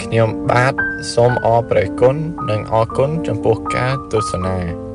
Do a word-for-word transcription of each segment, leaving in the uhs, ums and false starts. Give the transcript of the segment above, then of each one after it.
ខ្ញុំបាទសូមអរព្រគុណនិងអរគុណចំពោះការទស្សនា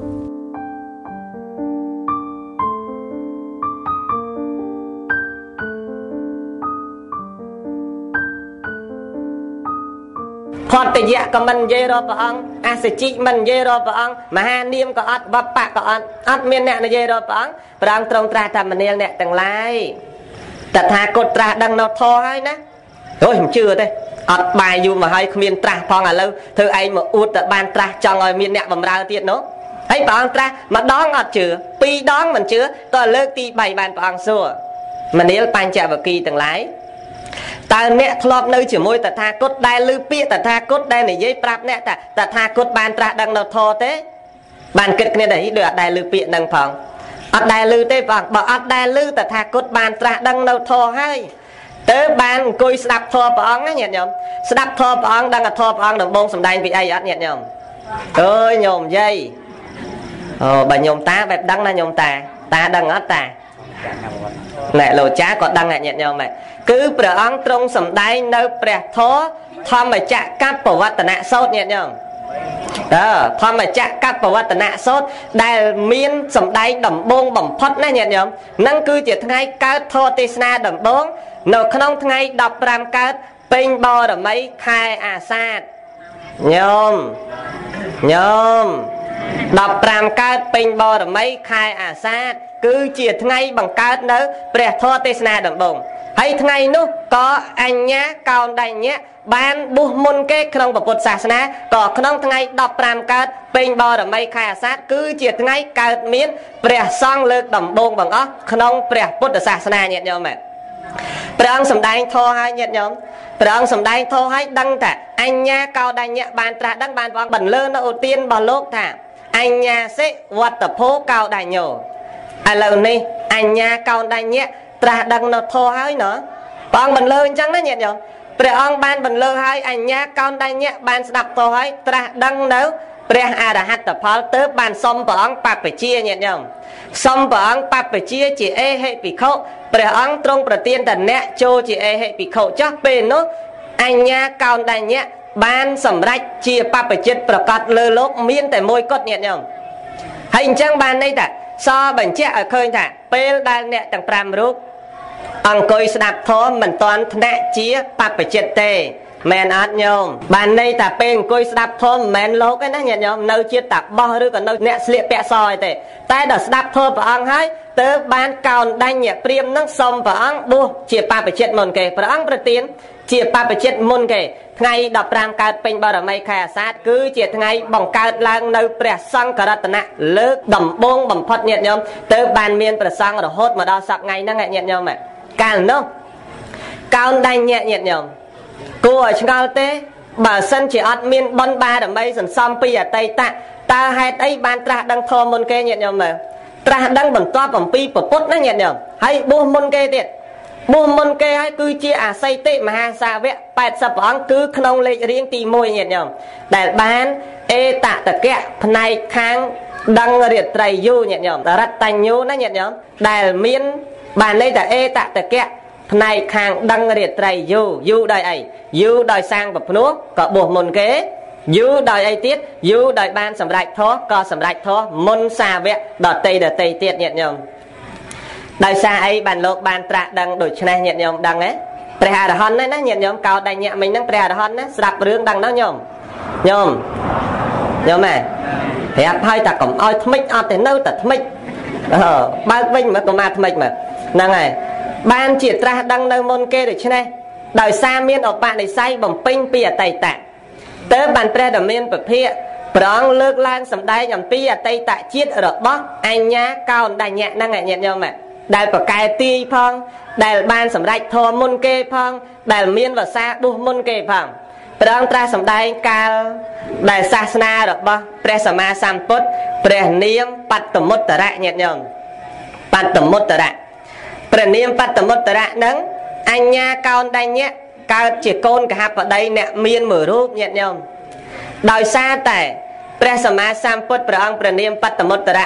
ផតយៈក៏មិននិយាយរកព្រះអង្គអសជិមិននិយាយរកព្រះអង្គមហានាមក៏អត់បបៈក៏អត់អត់មានអ្នកនិយាយរកព្រះអង្គព្រះអង្គទ្រង់ត្រាស់ថាមនាលអ្នកទាំងឡាយតថាគតត្រាស់ដឹងនៅធរហើយណាអូយមិនជឿទេអត់បាយយូរមកហើយគ្មានត្រាស់ផងឥឡូវធ្វើឯងមកអួតតែបានត្រាស់ចង់ឲ្យមានអ្នកបម្រើទៀតនោះហើយព្រះអង្គត្រាស់ម្ដងអត់ជឿពីរដងមិនជឿតើលើកទីបីបានព្រះអង្គសួរមនាលបញ្ចវគិទាំងឡាយតើអ្នកធ្លាប់នៅជាមួយតថាគតដែលឮពាក្យតថាគតដែលនិយាយប្រាប់អ្នកថាតថាគតបានត្រាស់ដឹងនៅធរទេបានគិតគ្នាដែរដូចអត់ដែលឮពាក្យនឹងផងអត់ដែលឮទេបងបើអត់ដែលឮតថាគតបានត្រាស់ដឹងនៅធរហើយទៅបានអង្គុយស្ដាប់ធម៌ព្រះអង្គណាញាតិញោមស្ដាប់ធម៌ព្រះអង្គដឹងថាធម៌ព្រះអង្គដំបងសម្ដែងពីអីអត់ញាតិញោមអើយញោមយាយអូបើញោមតាបែបដឹងណាញោមតាតាដឹងអត់តាណែលោកចាក៏ដឹងញាតិញោមដែរគឺព្រះអង្គទ្រង់សម្ដែងនៅព្រះធម៌ធម្មចក្រកបវត្តនៈសោតញាតិញោមអើធម្មចក្រកបវត្តនៈសោតដែលមានសម្ដែងដំបងបំផុតណាញាតិញោមនឹងគឺជាថ្ងៃកើតធម៌ទេសនាដំបងនៅក្នុងថ្ងៃដប់ប្រាំកើតពេញបរមីខែអាសាឍញោមញោមដប់ប្រាំកើតពេញបរមីខែអាសាឍគឺជាថ្ងៃបង្កើតនៅព្រះធម៌ទេសនាដំបងហើយថ្ងៃនោះក៏អញ្ញាកោណ្ឌញ្ញៈបានបួសមុនគេក្នុងពុទ្ធសាសនាក៏ក្នុងថ្ងៃដប់ប្រាំកើតពេញបរមីខែអាសាឍគឺជាថ្ងៃកើតមានព្រះសង្ឃលើកដំបូងបងអស់ក្នុងព្រះពុទ្ធសាសនាញាតិញោមមែនព្រះអង្គសម្ដែងធម៌ឲ្យញាតិញោមព្រះអង្គសម្ដែងធម៌ឲ្យដឹងថាអញ្ញាកោណ្ឌញ្ញៈបានត្រាស់ដឹងបានព្រះអង្គបន្លឺនៅឧទានរបស់លោកថាអញ្ញាសិវត្តភោកោណ្ឌញ្ញោឥឡូវនេះអញ្ញាកោណ្ឌញ្ញៈត្រាស់ដឹងនៅធម៌ហើយណ៎ព្រះអង្គបន្លឺអញ្ចឹងណាញាតិញោមព្រះអង្គបានបន្លឺឲ្យអញ្ញាកោណ្ឌញ្ញៈបានស្ដាប់ធម៌ឲ្យត្រាស់ដឹងនៅព្រះអរហត្តផលទើបបានសុំព្រះអង្គបព្វជិញាតិញោមសុំព្រះអង្គបព្វជិជាអេហិភិក្ខុព្រះអង្គទ្រង់ប្រទានតអ្នកចូលជាអេហិភិក្ខុចោះពេលនោះអញ្ញាកោណ្ឌញ្ញៈបានសម្រេចជាបព្វជិតប្រកាសលើលោកមានតែមួយគត់ញាតិញោមហើយអញ្ចឹងបានន័យថាសបញ្ជាក់ឲ្យឃើញថាពេលដែលអ្នកទាំងប្រាំរូបអង្គុយស្ដាប់ធម៌មិនតាន់ថ្នាក់ជាបព្វជិតទេមែនអត់ញោមបានន័យថាពេលអង្គុយស្ដាប់ធម៌មិនមែនលោកទេណាញាតិញោមនៅជាតាបោះឬក៏នៅអ្នកស្លៀកពាក់សឯទេតែដល់ស្ដាប់ធម៌ព្រះអង្គហើយទើបបានកោណ្ឌញ្ញៈព្រាហ្មណ៍នឹងសុំព្រះអង្គបួសជាបព្វជិតមុនគេព្រះអង្គប្រទានជាបព្វជិតមុនគេថ្ងៃដប់ប្រាំកើតពេញបរមីខែអាសាឍគឺជាថ្ងៃបង្កើតឡើងនៅព្រះសង្ឃរតនៈលើកដំបូងបំផុតញាតិញោមទើបបានមានព្រះសង្ឃរហូតមកដល់សប្តាហ៍ថ្ងៃហ្នឹងញាតិញោមកាលនោះកោណ្ឌញ្ញៈញាតិញោមគួរឲ្យឆ្ងល់ទេបើសិនជាអត់មានបុណ្យបារមីសន្សំពីអតីតតើហេតុអីបានត្រាស់ដឹងធម៌មុនគេញាតិញោមមើលត្រាស់ដឹងបន្ទាប់អំពីពុទ្ធណាញាតិញោមហើយបួសមុនគេទៀតបួសមុនគេហើយគឺជាអសីតិមហាសាវកប៉ែតសិបព្រះអង្គគឺក្នុងលេខរៀងទីមួយញាតិញោមដែលបានអេតតកៈផ្នែកខាងដឹងរាត្រីយូញាតិញោមរតញ្ញូណាញាតិញោមដែលមានបានន័យថាអេតតកៈផ្នែកខាងដឹងរាត្រីយូយូដោយអីយូដោយសាងប្រភ្នោះក៏បួសមុនគេយូដោយអីទៀតយូដោយបានសម្រេចធម៌ក៏សម្រេចធម៌មុនសាវកដតីដតីទៀតញាតិញោមដោយសារអីបានលោកបានត្រាស់ដឹងដូច្នេះញាតិញោមដឹងទេព្រះអរហន្តណាញាតិញោមកោដញ្ញៈមិញហ្នឹងព្រះអរហន្តណាស្ដាប់រឿងដឹងដល់ញោមញោមញោមហ៎ប្រាប់ឲ្យតែកុំឲ្យថ្មិចអត់ទេនៅតែថ្មិចអឺបើកវិញមកកុំមកថ្មិចមកហ្នឹងហើយបានជាត្រាស់ដឹងនៅមុនគេដូច្នេះដោយសារមានឧបនិស្ស័យបំពេញពីអតីតទើបបានព្រះដ៏មានពភាកព្រះអង្គលើកឡើងសម្ដែងអំពីអតីតជាតិរបស់អញ្ញាកោណ្ឌញ្ញៈហ្នឹងញាតិញោមដែលប្រកែទាយផងដែលបានសម្រេចធម៌មុនគេផងដែលមានវសាបួសមុនគេផងព្រះអង្គត្រាស់សម្ដែងកាលដែលសាសនារបស់ព្រះសម្មាសម្ពុទ្ធព្រះនាមបត្តមុត្តរៈញាតិញោមបត្តមុត្តរៈព្រះនាមបត្តមុត្តរៈហ្នឹងអញ្ញាកោណ្ឌញ្ញៈកើតជាកូនកហបតីអ្នកមានមួយរូបញាតិញោមដោយសារតែព្រះសម្មាសម្ពុទ្ធព្រះអង្គព្រះនាមបត្តមុត្តរៈ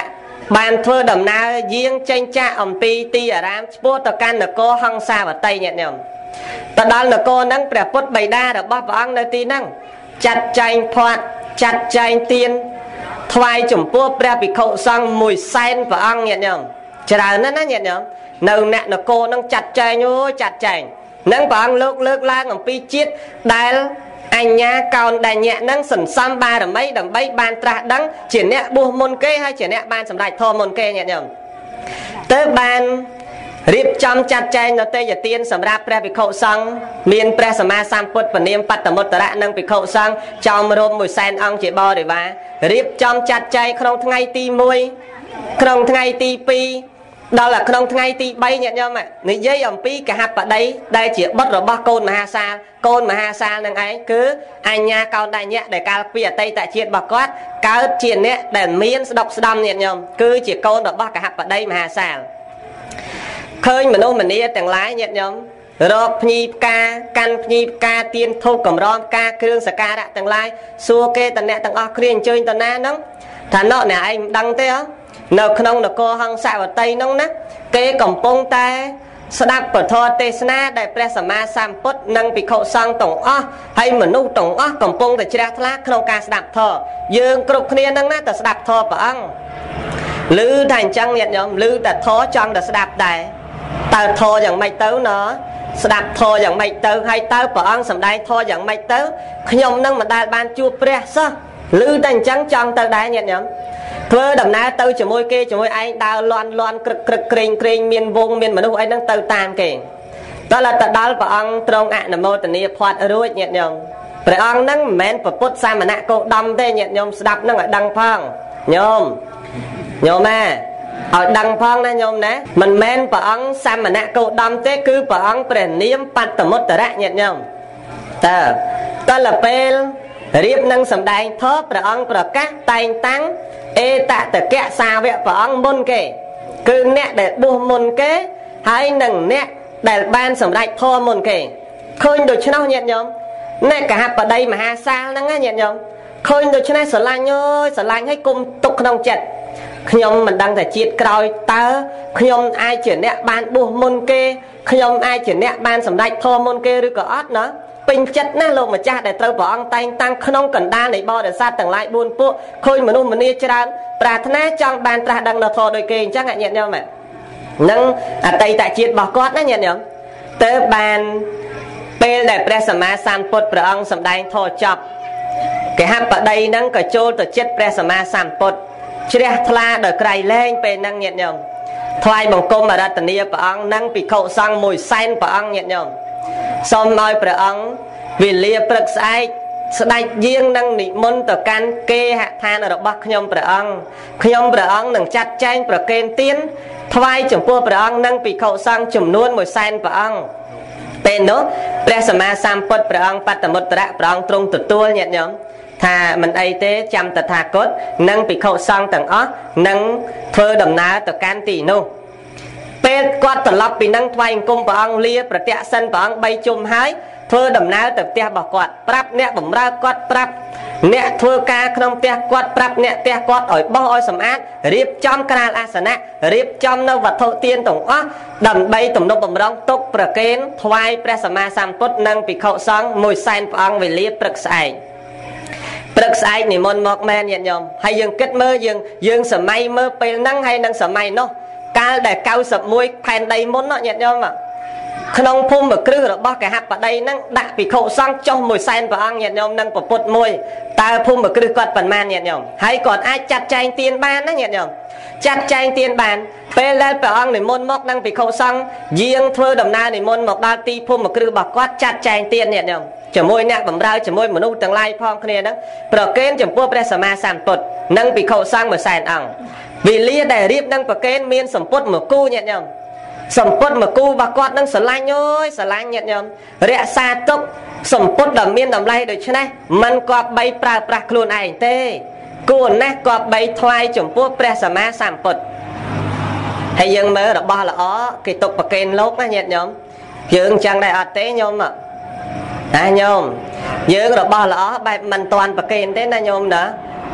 បានធ្វើដំណើរយាងចេញចាក់អំពីទីអារាមឆ្ពោះទៅកាន់នគរហង្សាវតីញាតិញោមទៅដល់នគរហ្នឹងព្រះពុទ្ធបិតារបស់ព្រះអង្គនៅទីហ្នឹងចាត់ចែងផាត់ចាត់ចែងទានថ្វាយចំពោះព្រះភិក្ខុសង្ឃមួយសែនព្រះអង្គញាតិញោមច្រើនណាស់ណាញាតិញោមនៅអ្នកនគរហ្នឹងចាត់ចែងអូចាត់ចែងនឹងព្រះអង្គលើកលើកឡើងអំពីជាតិដែលអញ្ញាកោនដែលញាក់នឹងសន្សំបារមីដើម្បីបានត្រាស់ដឹងជាអ្នកបួសមុនគេហើយជាអ្នកបានសម្រេចធម៌មុនគេញាតិញោមទៅបានរៀបចំចាត់ចែងនៅទេយទានសម្រាប់ព្រះភិក្ខុសង្ឃមានព្រះសម្មាសម្ពុទ្ធពនាមបត្តមុត្តរៈនិងភិក្ខុសង្ឃចោមរោមមួយសែនអង្គជាបរិវាររៀបចំចាត់ចែងក្នុងថ្ងៃទីមួយក្នុងថ្ងៃទីពីរដល់ក្នុងថ្ងៃទីបីញាតិញោមនិយាយអំពីកហបតីដែលជាបុត្ររបស់កូនមហាសាលកូនមហាសាលនឹងឯងគឺអញ្ញាកោនដញ្ញៈដែលកាលពីអតីតជាតិរបស់គាត់កើតជាអ្នកដែលមានស្ដុកស្ដំញាតិញោមគឺជាកូនរបស់កហបតីមហាសាលឃើញមនុស្សម្នាទាំងឡាយញាតិញោមរកភ្ញីផ្កាកាន់ភ្ញីផ្កាទៀនធូបកំរំផ្កាគ្រឿងសក្ការៈទាំងឡាយសួរគេតអ្នកទាំងអស់គ្នាអញ្ជើញតណាហ្នឹងថាណោះអ្នកឯងមិនដឹងទេហ៎នៅក្នុងនគរហង្សវតីនោះណាគេកំពុងតែស្ដាប់ពធទេសនាដែលព្រះសម្មាសម្ពុទ្ធនិងភិក្ខុសង្ឃទាំងអស់ហើយមនុស្សទាំងអស់កំពុងតែជ្រះថ្លាក្នុងការស្ដាប់ធម៌យើងគ្រប់គ្នានឹងណាតែស្ដាប់ធម៌ព្រះអង្គឮតែអញ្ចឹងញាតិញោមឮតែធម៌ចង់តែស្ដាប់ដែរតើធម៌យ៉ាងម៉េចទៅណ៎ស្ដាប់ធម៌យ៉ាងម៉េចទៅហើយតើព្រះអង្គសម្ដែងធម៌យ៉ាងម៉េចទៅខ្ញុំនឹងមិនដែលបានជួបព្រះសោះឮតែអញ្ចឹងចង់ទៅដែរញាតិញោមធ្វើដំណើរទៅជាមួយគេជាមួយឯងដើរលន់លន់ក្រឹកក្រឹកក្រែងក្រែងមានវងមានមនុស្សអីហ្នឹងទៅតាមគេដល់ទៅដល់ព្រះអង្គទ្រង់អនុមោទនាផាត់រួចញាតិញោមព្រះអង្គហ្នឹងមិនមែនប្រពុតសាមណៈគោដំទេញាតិញោមស្ដាប់ហ្នឹងឲ្យដឹងផងញោមញោមណាឲ្យដឹងផងណាញោមណាមិនមែនព្រះអង្គសាមណៈគោដំទេគឺព្រះអង្គព្រះនាមបត្តមុត្តរៈញាតិញោមតើដល់ពេលរៀបនឹងសម្ដែងធម៌ព្រះអង្គប្រកាសតែងតាំងអេតតកៈសាវកព្រះអង្គមុនគេគឺអ្នកដែលបួសមុនគេហើយនឹងអ្នកដែលបានសម្រេចធម៌មុនគេឃើញដូច្នោះញាតិញោមអ្នកកហបតីមហាសាលហ្នឹងណាញាតិញោមឃើញដូច្នេះស្រឡាញ់អើយស្រឡាញ់ឲ្យគុំទុកក្នុងចិត្តខ្ញុំមិនដឹងថាជាតិក្រោយតើខ្ញុំអាចជាអ្នកបានបួសមុនគេខ្ញុំអាចជាអ្នកបានសម្រេចធម៌មុនគេឬក៏អត់ណាពេញចិត្តណាស់លោកម្ចាស់ដែលត្រូវព្រះអង្គតែងតាំងក្នុងកណ្ដាលនៃបរិស័ទទាំងឡាយបួនពួកឃើញមនុស្សម្នាច្រើនប្រាថ្នាចង់បានត្រាស់ដឹងនៅធម៌ដូចគេអញ្ចឹងញាតិញោមហ្នឹងអតីតជាតិរបស់គាត់ណាញាតិញោមទៅបានពេលដែលព្រះសម្មាសម្ពុទ្ធព្រះអង្គសម្ដែងធម៌ចប់កហបតីហ្នឹងក៏ចូលទៅចិត្តព្រះសម្មាសម្ពុទ្ធជ្រះថ្លាដោយក្រៃលែងពេលហ្នឹងញាតិញោមថ្វាយបង្គំអរតនីព្រះអង្គនិងភិក្ខុសង្ឃមួយសែនព្រះអង្គញាតិញោមសូមឲ្យព្រះអង្គវេលាព្រឹកស្អែកស្ដេចយាងនឹងនិមន្តទៅកាន់គេហដ្ឋានរបស់ខ្ញុំព្រះអង្គខ្ញុំព្រះអង្គនឹងចាត់ចែងប្រគេនទានថ្វាយចំពោះព្រះអង្គនិងភិក្ខុសង្ឃចំនួនមួយសែនព្រះអង្គពេលនោះព្រះសម្មាសម្ពុទ្ធព្រះអង្គបត្តមុត្តរៈព្រះអង្គទ្រង់ទទួលញាតិញោមថាមិនអីទេចាំតថាគតនិងភិក្ខុសង្ឃទាំងអស់នឹងធ្វើដំណើរទៅកាន់ទីនោះពេលគាត់ត្រឡប់ពីនឹងថ្វាយអង្គមព្រះអង្គលាប្រតិសិនព្រះអង្គបីជុំហើយធ្វើដំណើរទៅផ្ទះរបស់គាត់ប្រាប់អ្នកបម្រើគាត់ប្រាប់អ្នកធ្វើការក្នុងផ្ទះគាត់ប្រាប់អ្នកផ្ទះគាត់ឲ្យបោះឲ្យសម្អាតរៀបចំក្រាលអាសនៈរៀបចំនៅវត្ថុទានទាំងអស់ដើម្បីទំនុកបំរុងទុកប្រគេនថ្វាយព្រះសម្មាសម្ពុទ្ធនិងភិក្ខុសង្ឃមួយសែនព្រះអង្គវេលាព្រឹកស្អែកព្រឹកស្អែកនិមន្តមកមែនញាតិញោមហើយយើងគិតមើលយើងយើងសម័យមើលពេលហ្នឹងហើយនឹងសម័យនោះកាលដែលកៅសិបមួយផែនដីមុនញាតិញោមក្នុងភូមិគ្រឹះរបស់កហបតីហ្នឹងដាក់ភិក្ខុសង្ឃចុះមួយសែនព្រះអង្គញាតិញោមនឹងប្រពុតមួយតើភូមិគ្រឹះគាត់ប៉ុន្មានញាតិញោមហើយគាត់អាចចាត់ចែងទានបានណាញាតិញោមចាត់ចែងទានបានពេលដែលព្រះអង្គនិមន្តមកនឹងភិក្ខុសង្ឃយាងធ្វើដំណើរនិមន្តមកដល់ទីភូមិគ្រឹះរបស់គាត់ចាត់ចែងទានញាតិញោមជាមួយអ្នកបម្រើជាមួយមនុស្សទាំងឡាយផងគ្នាហ្នឹងប្រគេនចំពោះព្រះសម្មាសម្ពុទ្ធនិងភិក្ខុសង្ឃមួយសែនអង្គវេលាដែលរៀបនឹងប្រគេនមានសម្ពុតមួយគូញាតិញោមសម្ពុតមួយគូរបស់គាត់នឹងស្រឡាញ់អើយស្រឡាញ់ញាតិញោមរក្សាទុកសម្ពុតដ៏មានតម្លៃដូច្នេះមិនគប្បីប្រើប្រាស់ខ្លួនឯងទេគួរណាស់គប្បីថ្វាយចំពោះព្រះសម្មាសម្ពុទ្ធហើយយើងមើលរបស់ល្អគេទុកប្រគេនលោកណាញាតិញោមយើងចឹងដែរអត់ទេញោមណាញោមយើងរបស់ល្អបែបមិនតាន់ប្រគេនទេណាញោមណា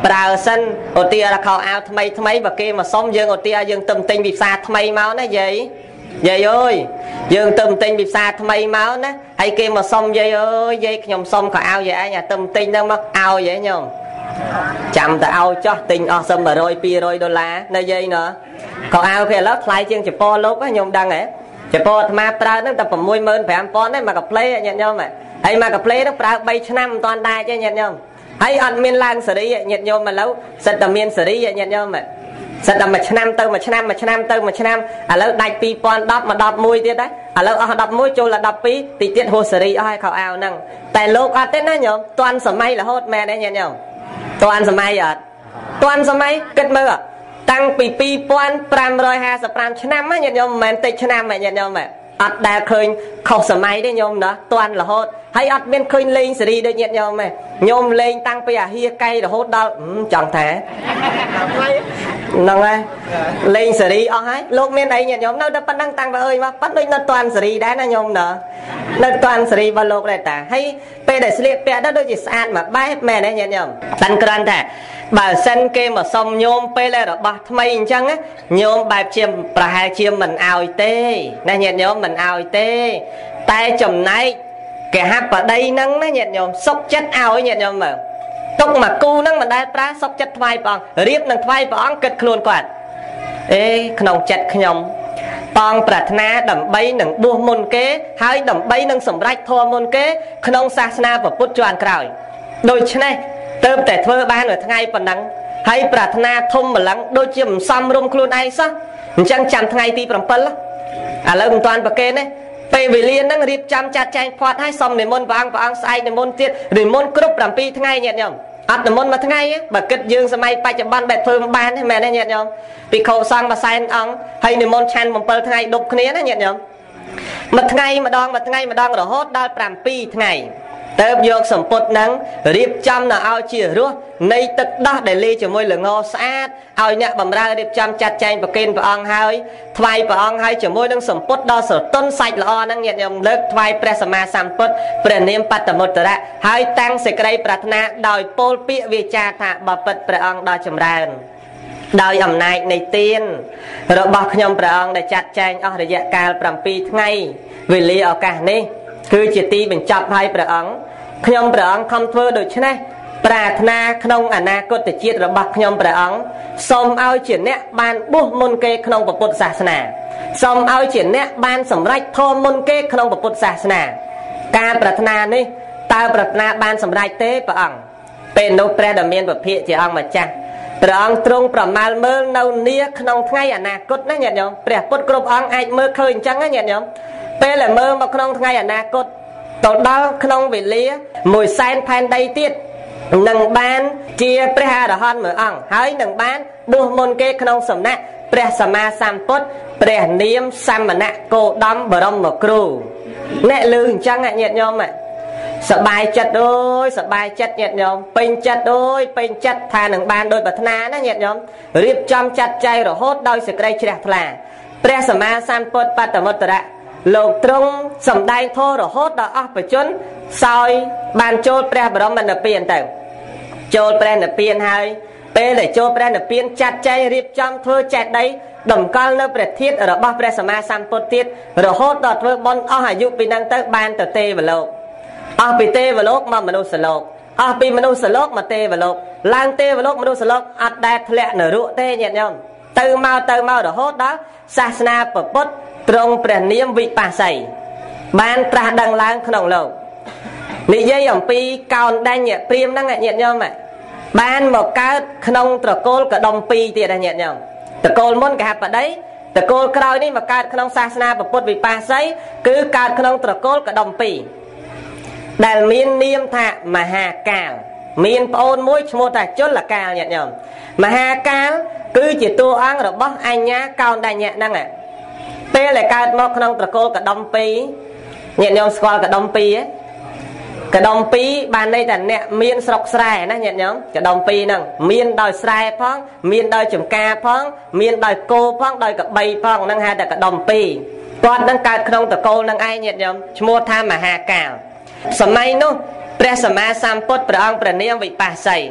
ប្រើសិនឧទាហរណ៍ខោអាវថ្មីថ្មីបើគេមកសុំយើងឧទាហរណ៍យើងទៅទិញពីផ្សារថ្មីមកណាយាយយាយអើយយើងទៅទិញពីផ្សារថ្មីមកណាហើយគេមកសុំយាយអើយយាយខ្ញុំសុំខោអាវយាយឯងអាទៅទិញហ្នឹងមកឲ្យហ៎ញោមចាំតែឲ្យចោះទិញអស់សឹមone hundred two hundredដុល្លារណាយាយណោះខោអាវគេឥឡូវថ្លៃជាងជប៉ុនលោកណាខ្ញុំដឹងហ៎ជប៉ុនអាត្មាប្រើហ្នឹងតែsix five five thousandទេមកកាផ្លេញាតិញោមហើយមកកាផ្លេហ្នឹងប្រើthreeឆ្នាំមិនតាន់ដែរទេញាតិញោមហើយអត់មានឡើងសេរីញាតិញោមឥឡូវសិតតែមានសេរីញាតិញោមសិតតែមួយឆ្នាំទៅមួយឆ្នាំមួយឆ្នាំទៅមួយឆ្នាំឥឡូវដាច់two thousand tenមកelevenទៀតដែរឥឡូវអស់elevenចូលដល់twelveទីទៀតហួសសេរីអស់ហើយខោអាវហ្នឹងតែលោកអត់ទេណាញោមតាន់សម័យរហូតមែនទេញាតិញោមតាន់សម័យអត់តាន់សម័យគិតមើលតាំងពីtwo thousand five hundred fifty-fiveឆ្នាំញាតិញោមមិនមែនតិចឆ្នាំទេញាតិញោមអត់ដែលឃើញខុសសម័យទេញោមណាតាន់រហូតហើយអត់មានឃើញលេងសេរីដូចញាតិញោមទេញោមលេងតាំងពីអាហៀកៃរហូតដល់ចង់ថាហ្នឹងហើយលេងសេរីអស់ហើយលោកមានអីញាតិញោមនៅតែប៉ុណ្ណឹងតាំងពីអើយមកប៉ុន្តែដូចនៅតាន់សេរីដែរណាញោមណានៅតាន់សេរីរបស់លោកដែរតាហើយពេលដែលស្លៀកពាក់ទៅដូចជាស្អាតមកបែបមែនទេញាតិញោមតាន់ក្រាន់ថាបើសិនគេមកសុំញោមពេលដែលរបស់ថ្មីអញ្ចឹងញោមបែបជាប្រហែលជាមិនអោយទេណាញាតិញោមមិនអោយទេតែចំណែកគេហាប់បដីហ្នឹងណាញាតិញោមសុកចិត្តអោយញាតិញោមមើលទុកមកគូហ្នឹងមិនដែលប្រើសុកចិត្តថ្វាយព្រះអង្គរៀបនឹងថ្វាយព្រះអង្គគិតខ្លួនគាត់អេក្នុងចិត្តខ្ញុំបងប្រាថ្នាដើម្បីនឹងបួសមុនគេហើយដើម្បីនឹងសម្រេចធម៌មុនគេក្នុងសាសនាពុទ្ធជាន់ក្រោយដូច្នេះទើបតែធ្វើបាននៅថ្ងៃប៉ុណ្ណឹងហើយប្រាថ្នាធំម្លឹងដូចជាមិនសមរម្យខ្លួនឯងសោះអញ្ចឹងចាំថ្ងៃទីsevenឥឡូវមិនទាន់ប្រគេនទេពេលវេលាហ្នឹងរៀបចំចាត់ចែងផាត់ឲ្យសុំនិមន្តព្រះអង្គព្រះអង្គស្អែកនិមន្តទៀតនិមន្តគ្រប់sevenថ្ងៃញាតិញោមអត់និមន្តមួយថ្ងៃបើគិតយើងសម័យបច្ចុប្បន្នបែបធ្វើមិនបានទេមែនទេញាតិញោមពីខោសង្ឃមួយសែនអង្គហើយនិមន្តឆាន់sevenថ្ងៃដប់គ្នាណាញាតិញោមមួយថ្ងៃម្ដងមួយថ្ងៃម្ដងរហូតដល់sevenថ្ងៃតើបយកសម្ពុតហ្នឹងរៀបចំនៅឲ្យជារសនៃទឹកដោះដែលលាយជាមួយល្ងស្អាតឲ្យអ្នកបម្រើរៀបចំចាត់ចែងប្រគេនព្រះអង្គហើយថ្វាយព្រះអង្គហើយជាមួយនឹងសម្ពុតដ៏ស្រទន់សាច់ល្អហ្នឹងញាតិញោមលើកថ្វាយព្រះសម្មាសម្ពុទ្ធព្រះនាមបត្តមុត្តរៈហើយតាំងសេចក្តីប្រាថ្នាដោយពោលពាក្យវាចាថាបបិទ្ធព្រះអង្គដ៏ចម្រើនដោយអំណាចនៃទានរបស់ខ្ញុំព្រះអង្គដែលចាត់ចែងអស់រយៈកាលsevenថ្ងៃវេលាឱកាសនេះគឺជាទីបញ្ចប់ហើយព្រះអង្គខ្ញុំព្រះអង្គខំធ្វើដូច្នេះប្រាថ្នាក្នុងអនាគតជាតិរបស់ខ្ញុំព្រះអង្គសូមឲ្យជាអ្នកបានបួសមុនគេក្នុងពុទ្ធសាសនាសូមឲ្យជាអ្នកបានសម្រេចធម៌មុនគេក្នុងពុទ្ធសាសនាការប្រាថ្នានេះតើប្រាថ្នាបានសម្រេចទេព្រះអង្គពេលនោះព្រះដ៏មានពភាកជាអង្គម្ចាស់ព្រះអង្គទ្រង់ប្រមាលមើលនៅនាក្នុងថ្ងៃអនាគតណាញាតិញោមព្រះពុទ្ធគ្រប់អង្គអាចមើលឃើញអញ្ចឹងណាញាតិញោមពេលដែលមើលមកក្នុងថ្ងៃអនាគតទៅដល់ក្នុងវេលាមួយសែនផែនដីទៀតនឹងបានជាព្រះអរហន្តមួយអង្គហើយនឹងបានបួសមុនគេក្នុងសំណាក់ព្រះសម្មាសម្ពុទ្ធព្រះនាមសមណៈគោតមបរមគ្រូអ្នកលឺអញ្ចឹងញាតិញោមសបាយចិត្តអើយសបាយចិត្តញាតិញោមពេញចិត្តអើយពេញចិត្តថានឹងបានដោយប្រាថ្នាណាញាតិញោមរៀបចំចាត់ចែងរហូតដោយសេចក្តីជ្រះថ្លាព្រះសម្មាសម្ពុទ្ធបត្តមុត្តរៈលោកទ្រង់សម្ដែងធម៌រហូតដល់អស់បច្ចុប្បន្នសោយបានចូលព្រះបរមនិព្វានទៅចូលព្រះនិព្វានហើយពេលដែលចូលព្រះនិព្វានចាត់ចែងរៀបចំធ្វើចេតិយតម្កល់នៅព្រះធាតុរបស់ព្រះសម្មាសម្ពុទ្ធទៀតរហូតដល់ធ្វើបុណ្យអស់អាយុពីនឹងទៅបានទៅទេវលោកអស់ពីទេវលោកមកមនុស្សលោកអស់ពីមនុស្សលោកមកទេវលោកឡើងទេវលោកមនុស្សលោកអត់ដែលធ្លាក់នរកទេញាតិញោមទៅមកទៅមករហូតដល់សាសនាពុទ្ធត្រង់ព្រះនាមវិបស្សីបានត្រាស់ដឹងឡើងក្នុងលោកនិយាយអំពីកោនដញ្ញព្រាមហ្នឹងញាតិញោមបានមកកើតក្នុងត្រកូលកដុំពីរទៀតញាតិញោមត្រកូលមុនគេហៅបដីត្រកូលក្រោយនេះមកកើតក្នុងសាសនាពុទ្ធវិបស្សីគឺកើតក្នុងត្រកូលកដុំពីរដែលមាននាមថាមហាកាលមានប្អូនមួយឈ្មោះថាជលកាលញាតិញោមមហាកាលគឺជាតួអង្គរបស់អញ្ញាកោនដញ្ញហ្នឹងពេលដែលកើតមកក្នុងត្រកូលកដុំពីរញាតិញោមស្គាល់កដុំពីរកដុំពីរបានន័យថាអ្នកមានស្រុកស្រែណាញាតិញោមកដុំពីរហ្នឹងមានដោយស្រែផងមានដោយចំការផងមានដោយគោផងដោយកបីផងហ្នឹងហៅថាកដុំពីរគាត់នឹងកើតក្នុងត្រកូលហ្នឹងឯងញាតិញោមឈ្មោះថាមហាកាលសម័យនោះព្រះសម្មាសម្ពុទ្ធព្រះអង្គព្រះនាមវិបស្សី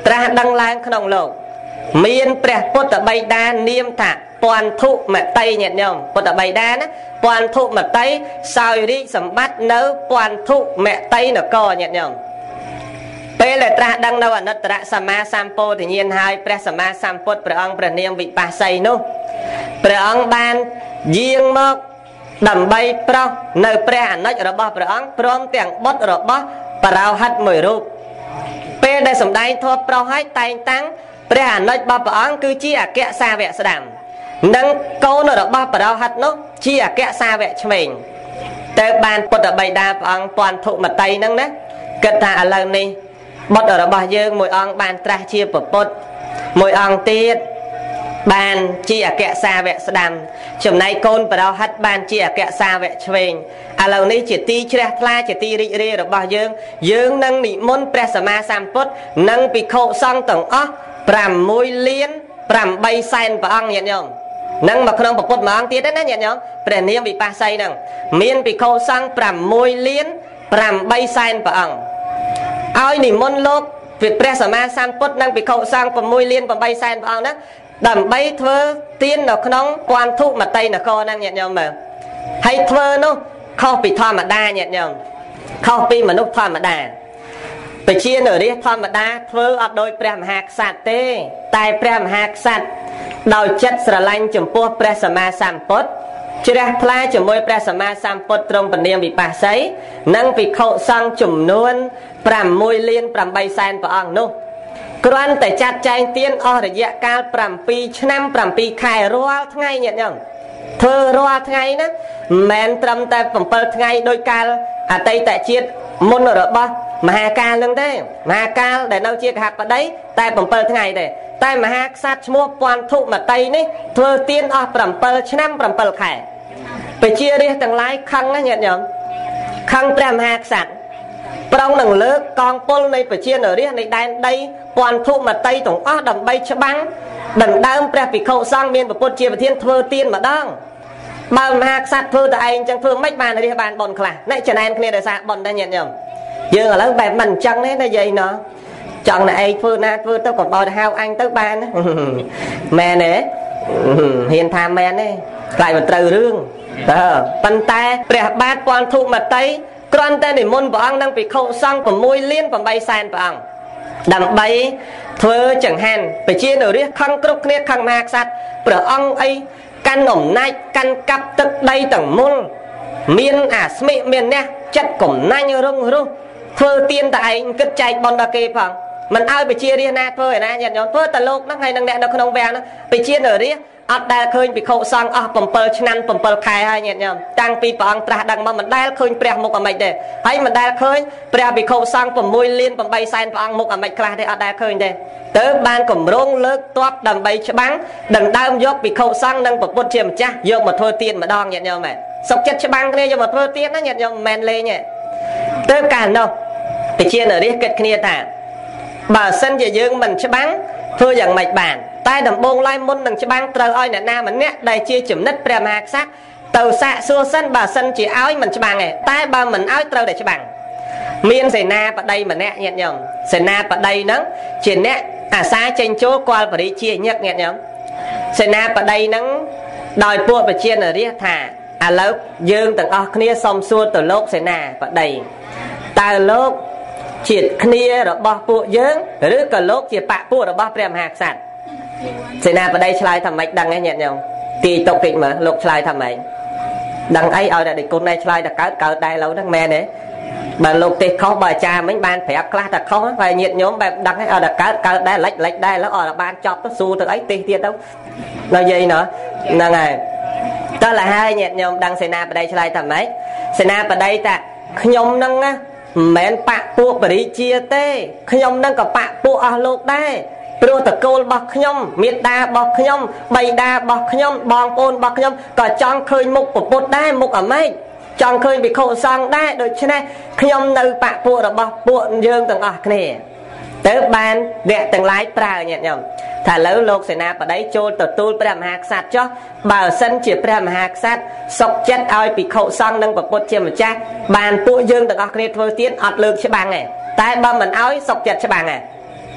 ត្រាស់ដឹងឡើងក្នុងលោកមានព្រះពុទ្ធបិតានាមថាពន្ធុមតីញាតិញោមពុទ្ធបិតាណាពន្ធុមតីសោយរាជសម្បត្តិនៅពន្ធុមតីនគរញាតិញោមពេលដែលត្រាស់ដឹងនៅអនុត្តរសម្មាសម្ពោធិញ្ញាណហើយព្រះសម្មាសម្ពុទ្ធព្រះអង្គព្រះនាមវិបស្សីនោះព្រះអង្គបានយាងមកដើម្បីប្រោសនៅព្រះអនុជរបស់ព្រះអង្គព្រមទាំងបុត្ររបស់បរោហិតមួយរូបពេលដែលសម្ដែងធម៌ប្រោសហើយតែងតាំងព្រះអនុជរបស់ព្រះអង្គគឺជាអគ្គសាវកស្ដាំនិងកូនរបស់បរោហិតនោះជាអគ្គសាវកឆ្វេងទៅបានពុទ្ធបិតាព្រះអង្គពន្ធុមតីហ្នឹងណាគិតថាឥឡូវនេះបុត្ររបស់យើងមួយអង្គបានត្រាស់ជាពុទ្ធមួយអង្គទៀតបានជាអគ្គសាវកស្ដាំចំណែកកូនបរោហិតបានជាអគ្គសាវកឆ្វេងឥឡូវនេះជាទីជ្រះថ្លាជាទីរីករាយរបស់យើងយើងនឹងនិមន្តព្រះសម្មាសម្ពុទ្ធនិងភិក្ខុសង្ឃទាំងអស់ប្រាំមួយលានប្រាំបីសែនព្រះអង្គញាតិញោមនឹងមកក្នុងពុទ្ធមួយអង្គទៀតណាញាតិញោមព្រះនាមវិបស្សីហ្នឹងមានភិក្ខុសង្ឃប្រាំមួយលានប្រាំបីសែនព្រះអង្គឲ្យនិមន្តលោកព្រះសម្មាសម្ពុទ្ធនិងភិក្ខុសង្ឃប្រាំមួយលានប្រាំបីសែនព្រះអង្គហ្នឹងដើម្បីធ្វើទាននៅក្នុងពន្ធុមតីនគរហ្នឹងញាតិញោមមើលហើយធ្វើនោះខុសពីធម្មតាញាតិញោមខុសពីមនុស្សធម្មតាបជានរាជធម្មតាធ្វើអត់ដោយព្រះមហាក្សត្រទេតែព្រះមហាក្សត្រដោយចិត្តស្រឡាញ់ចំពោះព្រះសម្មាសម្ពុទ្ធជ្រះថ្លាជាមួយព្រះសម្មាសម្ពុទ្ធទ្រង់ព្រះនាមវិបស្សីនិងភិក្ខុសង្ឃចំនួនប្រាំមួយលានប្រាំបីសែនព្រះអង្គនោះគ្រាន់តែចាត់ចែងទានអស់រយៈកាលប្រាំពីរឆ្នាំប្រាំពីរខែរាល់ថ្ងៃញាតិញោមធ្វើរាល់ថ្ងៃណាមិនមែនត្រឹមតែប្រាំពីរថ្ងៃដោយកាលអតីតជាតិមុនរបស់មហាកាលនឹងទេមហាកាលដែលនៅជាកហបតីតែប្រាំពីរថ្ងៃទេតែមហាក្សត្រឈ្មោះពន្ធុមតីនេះធ្វើទានអស់ប្រាំពីរឆ្នាំប្រាំពីរខែបជារាជទាំងឡាយខឹងណាញាតិញោមខឹងព្រះមហាក្សត្រប្រងនឹងលើកកងពលនៃប្រជានរាជនៃដែនដីពន្ធុមតីទាំងអស់ដើម្បីច្បាំងដណ្ដើមព្រះភិក្ខុសង្ឃមានពុទ្ធជាប្រធានធ្វើទានម្ដងបើមហាក្សត្រធ្វើតែឯងចឹងធ្វើមិនបានរាជបានបនខ្លះអ្នកចំណែនគ្នាដោយសារបនដែរញាតិញោមយើងឥឡូវបែបមិនអញ្ចឹងទេណាយាយណោះចង់តែឯងធ្វើណាធ្វើទៅក៏បោទៅហៅអញទៅបានមែនទេហ៊ានថាមែនទេខ្លាចមិនត្រូវរឿងតើប៉ុន្តែព្រះបាទពន្ធុមតីគ្រាន់តែនិមន្តព្រះអង្គនិងភិក្ខុសង្ឃប្រាំមួយលានប្រាំបីសែនព្រះអង្គដើម្បីធ្វើចង្ហាន់ប្រជានរាជខឹងគ្រប់គ្នាខឹងមហាក្សត្រព្រះអង្គអីកាន់អំណាចកាន់កាប់ទឹកដីទាំងមូលមានអាស្មិមានអ្នកចិត្តកំណាញ់រឹងរុះធ្វើទៀនតែឯងគិតចែកបនដល់គេផងមិនឲ្យប្រជារាជណាធ្វើឯណាញាតិញោមធ្វើតែលោកហ្នឹងហើយនឹងអ្នកនៅក្នុងវាំងហ្នឹងប្រជានរាជអត់ដែលឃើញភិក្ខុសង្ឃអស់ប្រាំពីរឆ្នាំប្រាំពីរខែហើយញាតិញោមតាំងពីព្រះអង្គត្រាស់ដឹងមកមិនដែលឃើញព្រះមុខអាម៉េចទេហើយមិនដែលឃើញព្រះភិក្ខុសង្ឃប្រាំមួយលានប្រាំបីសែនព្រះអង្គមុខអាម៉េចខ្លះទេអត់ដែលឃើញទេទៅបានគម្រោងលើកទ័ពដើម្បីច្បាំងដណ្ដើមយកភិក្ខុសង្ឃនិងព្រះពុទ្ធជាម្ចាស់យកមកធ្វើទានម្ដងញាតិញោមមែនសុកចិត្តច្បាំងគ្នាយកមកធ្វើទានណាញាតិញោមមិនមែនលេងទេទៅកាលនោះប្រជានរាជគិតគ្នាថាបើសិនជាយើងមិនច្បាំងធ្វើយ៉ាងម៉េចបានតែដំបូងឡើយមុននឹងច្បាំងត្រូវឲ្យអ្នកណាម្នាក់ដែលជាចំណិតព្រះមហាក្សត្រទៅសាកសួរសិនបើសិនជាឲ្យមិនច្បាំងទេតែបើមិនឲ្យត្រូវតែច្បាំងមានសេនាបតីម្នាក់ញាតិញោមសេនាបតីហ្នឹងជាអ្នកអាសាចេញចូលគាល់បរិជាញឹកញាតិញោមសេនាបតីហ្នឹងដោយពួកប្រជានរាជថាឥឡូវយើងទាំងអស់គ្នាសុំសួរទៅលោកសេនាបតីតើលោកជាគ្នារបស់ពួកយើងឬក៏លោកជាបពួករបស់ព្រះមហាក្សត្រសេនាបតីឆ្លើយថាម៉េចដឹងទេញាតិញោមទាយទុកតិចមើលលោកឆ្លើយថាម៉េចដឹងអីឲ្យតែគុណឯងឆ្លើយតែកើតកើតដែរឡូវហ្នឹងមែនទេបើលោកទេខុសបើអាចារ្យមិញបានប្រាប់ខ្លះតែខុសហើយញាតិញោមបែបដឹងឲ្យតែកើតកើតដែរលិចលិចដែរឡូវឲ្យតែបានចប់ទៅស៊ូទៅអីទេទៀតទៅដល់យាយណោះហ្នឹងហើយតើលហើយញាតិញោមដឹងសេនាបតីឆ្លើយថាម៉េចសេនាបតីថាខ្ញុំហ្នឹងណាមិនមែនបពួកបរិជាទេខ្ញុំនឹងក៏បពួកអស់លោកដែរព្រោះតកូលរបស់ខ្ញុំមេត្តារបស់ខ្ញុំបៃតារបស់ខ្ញុំបងប្អូនរបស់ខ្ញុំក៏ចង់ឃើញមុខពុទ្ធដែរមុខអាម៉េចចង់ឃើញភិក្ខុសង្ឃដែរដូច្នេះខ្ញុំនៅបពួករបស់ពួកយើងទាំងអស់គ្នាទៅបានអ្នកទាំងឡាយប្រើញាតិញោមថាឥឡូវលោកសេនាបតីចូលទទួលព្រះមហាក្សត្រចុះបើសិនជាព្រះមហាក្សត្រសុខចិត្តឲ្យភិក្ខុសង្ឃនិងព្រះពុទ្ធជាម្ចាស់បានពួកយើងទាំងអស់គ្នាធ្វើទានអត់លើកច្បាំងទេតែបើមិនឲ្យសុខចិត្តច្បាំងទេ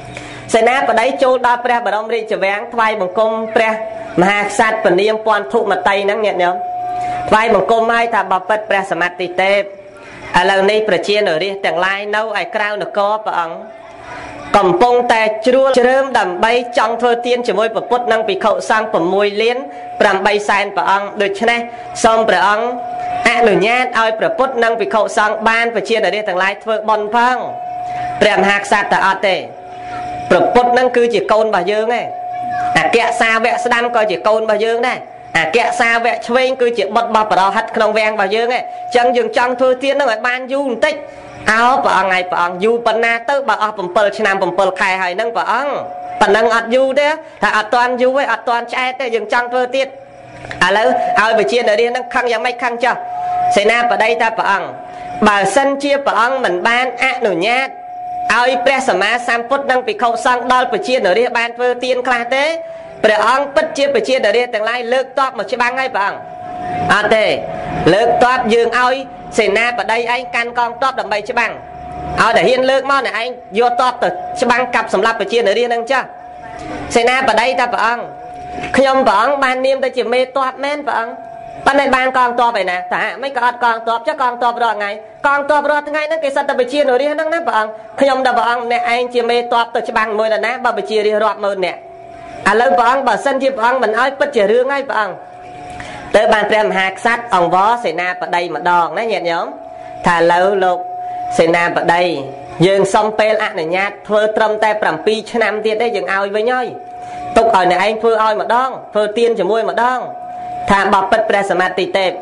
សេនាបតីចូលដល់ព្រះបរមរាជវាំងថ្វាយបង្គំព្រះមហាក្សត្រពនាមពាន់ធុមតីហ្នឹងញាតិញោមថ្វាយបង្គំឲ្យថាបពិតព្រះសមត្ថទេពឥឡូវនេះប្រជានរាស្ត្រទាំងឡាយនៅឯក្រៅនគរព្រះអង្គកំពុងតែជ្រួលជ្រើមដើម្បីចង់ធ្វើទានជាមួយព្រះពុទ្ធនិងភិក្ខុសង្ឃប្រាំមួយលានប្រាំបីសែនព្រះអង្គដូច្នេះសូមព្រះអង្គអនុញ្ញាតឲ្យព្រះពុទ្ធនិងភិក្ខុសង្ឃបានប្រជានរាស្ត្រទាំងឡាយធ្វើបុណ្យផងព្រះមហាក្សត្រតែអត់ទេព្រះពុទ្ធនឹងគឺជាកូនរបស់យើងឯងអគ្គសាវកស្ដាំក៏ជាកូនរបស់យើងដែរអគ្គសាវកឆ្វេងគឺជាបុត្ររបស់បរោហិតក្នុងវាំងរបស់យើងឯងអញ្ចឹងយើងចង់ធ្វើទាននឹងឲ្យបានយូរបន្តិចអោព្រះអង្គឲ្យព្រះអង្គយូរប៉ុណ្ណាទៅបើអស់7ឆ្នាំ7ខែហើយនឹងព្រះអង្គប៉ុណ្ណឹងអត់យូរទេថាអត់តាន់យូរទេអត់តាន់ឆ្អែតទេយើងចង់ធ្វើទៀតឥឡូវឲ្យប្រជានរាស្ត្រនឹងខឹងយ៉ាងម៉េចខឹងចុះសេនាបតីថាព្រះអង្គបើសិនជាព្រះអង្គមិនបានអនុញ្ញាតឲ្យព្រះសម្មាសម្ពុទ្ធនិងភិក្ខុសង្ឃដល់ប្រជានរាស្ត្របានធ្វើទានខ្លះទេព្រះអង្គពិតជាប្រជានរាស្ត្រទាំងឡាយលើកតបមកច្បាំងហើយព្រះអង្គអត់ទេលើកតបយើងឲ្យសេនាបតីឯងកាន់កងទ័ពដើម្បីច្បាំងឲ្យតែហ៊ានលើកមកអ្នកឯងយកទ័ពទៅច្បាំងកាប់សម្លាប់ប្រជានរាស្ត្រនឹងចាស់សេនាបតីថាព្រះអង្គខ្ញុំព្រះអង្គបាននាមទៅជាមេទ័ពមែនព្រះអង្គប៉ុន្តែបានកងទ័ពឯណាតាមិនក៏អត់កងទ័ពចុះកងទ័ពរាល់ថ្ងៃកងទ័ពរាល់ថ្ងៃហ្នឹងគេសិតតែប្រជានរាស្ត្រហ្នឹងណាព្រះអង្គខ្ញុំដល់ព្រះអង្គអ្នកឯងជាមេទ័ពទៅច្បាំងមួយនរណាបើប្រជារាស្ត្ររាប់ម៉ឺនអ្នកឥឡូវព្រះអង្គបើសិនជាព្រះអង្គមិនឲ្យពិតជារឿងហើយព្រះអង្គទៅបានព្រះមហាក្សត្រអង្វរសេនាបតីម្ដងណាញាតិញោមថាឥឡូវលោកសេនាបតីយើងសុំពេលអនុញ្ញាតធ្វើត្រឹមតែ7ឆ្នាំទៀតទេយើងឲ្យវិញហើយទុកឲ្យអ្នកឯងធ្វើឲ្យម្ដងធ្វើទានជាមួយម្ដងថាបបិទ្ធព្រះសមត្ថទេពតែ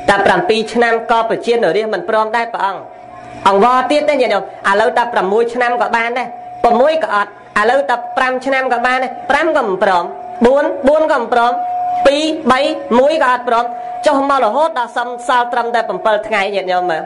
7ឆ្នាំក៏ប្រជានរាស្ត្រមិនព្រមដែរព្រះអង្គអង្វរទៀតទេញាតិញោមឥឡូវតែ6ឆ្នាំក៏បានដែរ6ក៏អត់ឥឡូវតែ5ឆ្នាំក៏បានដែរ5ក៏មិនព្រម4 4ក៏មិនព្រម2 3 1ក៏អត់ព្រមចុះមករហូតដល់សំសល់ត្រឹមតែ7ថ្ងៃញាតិញោមមើល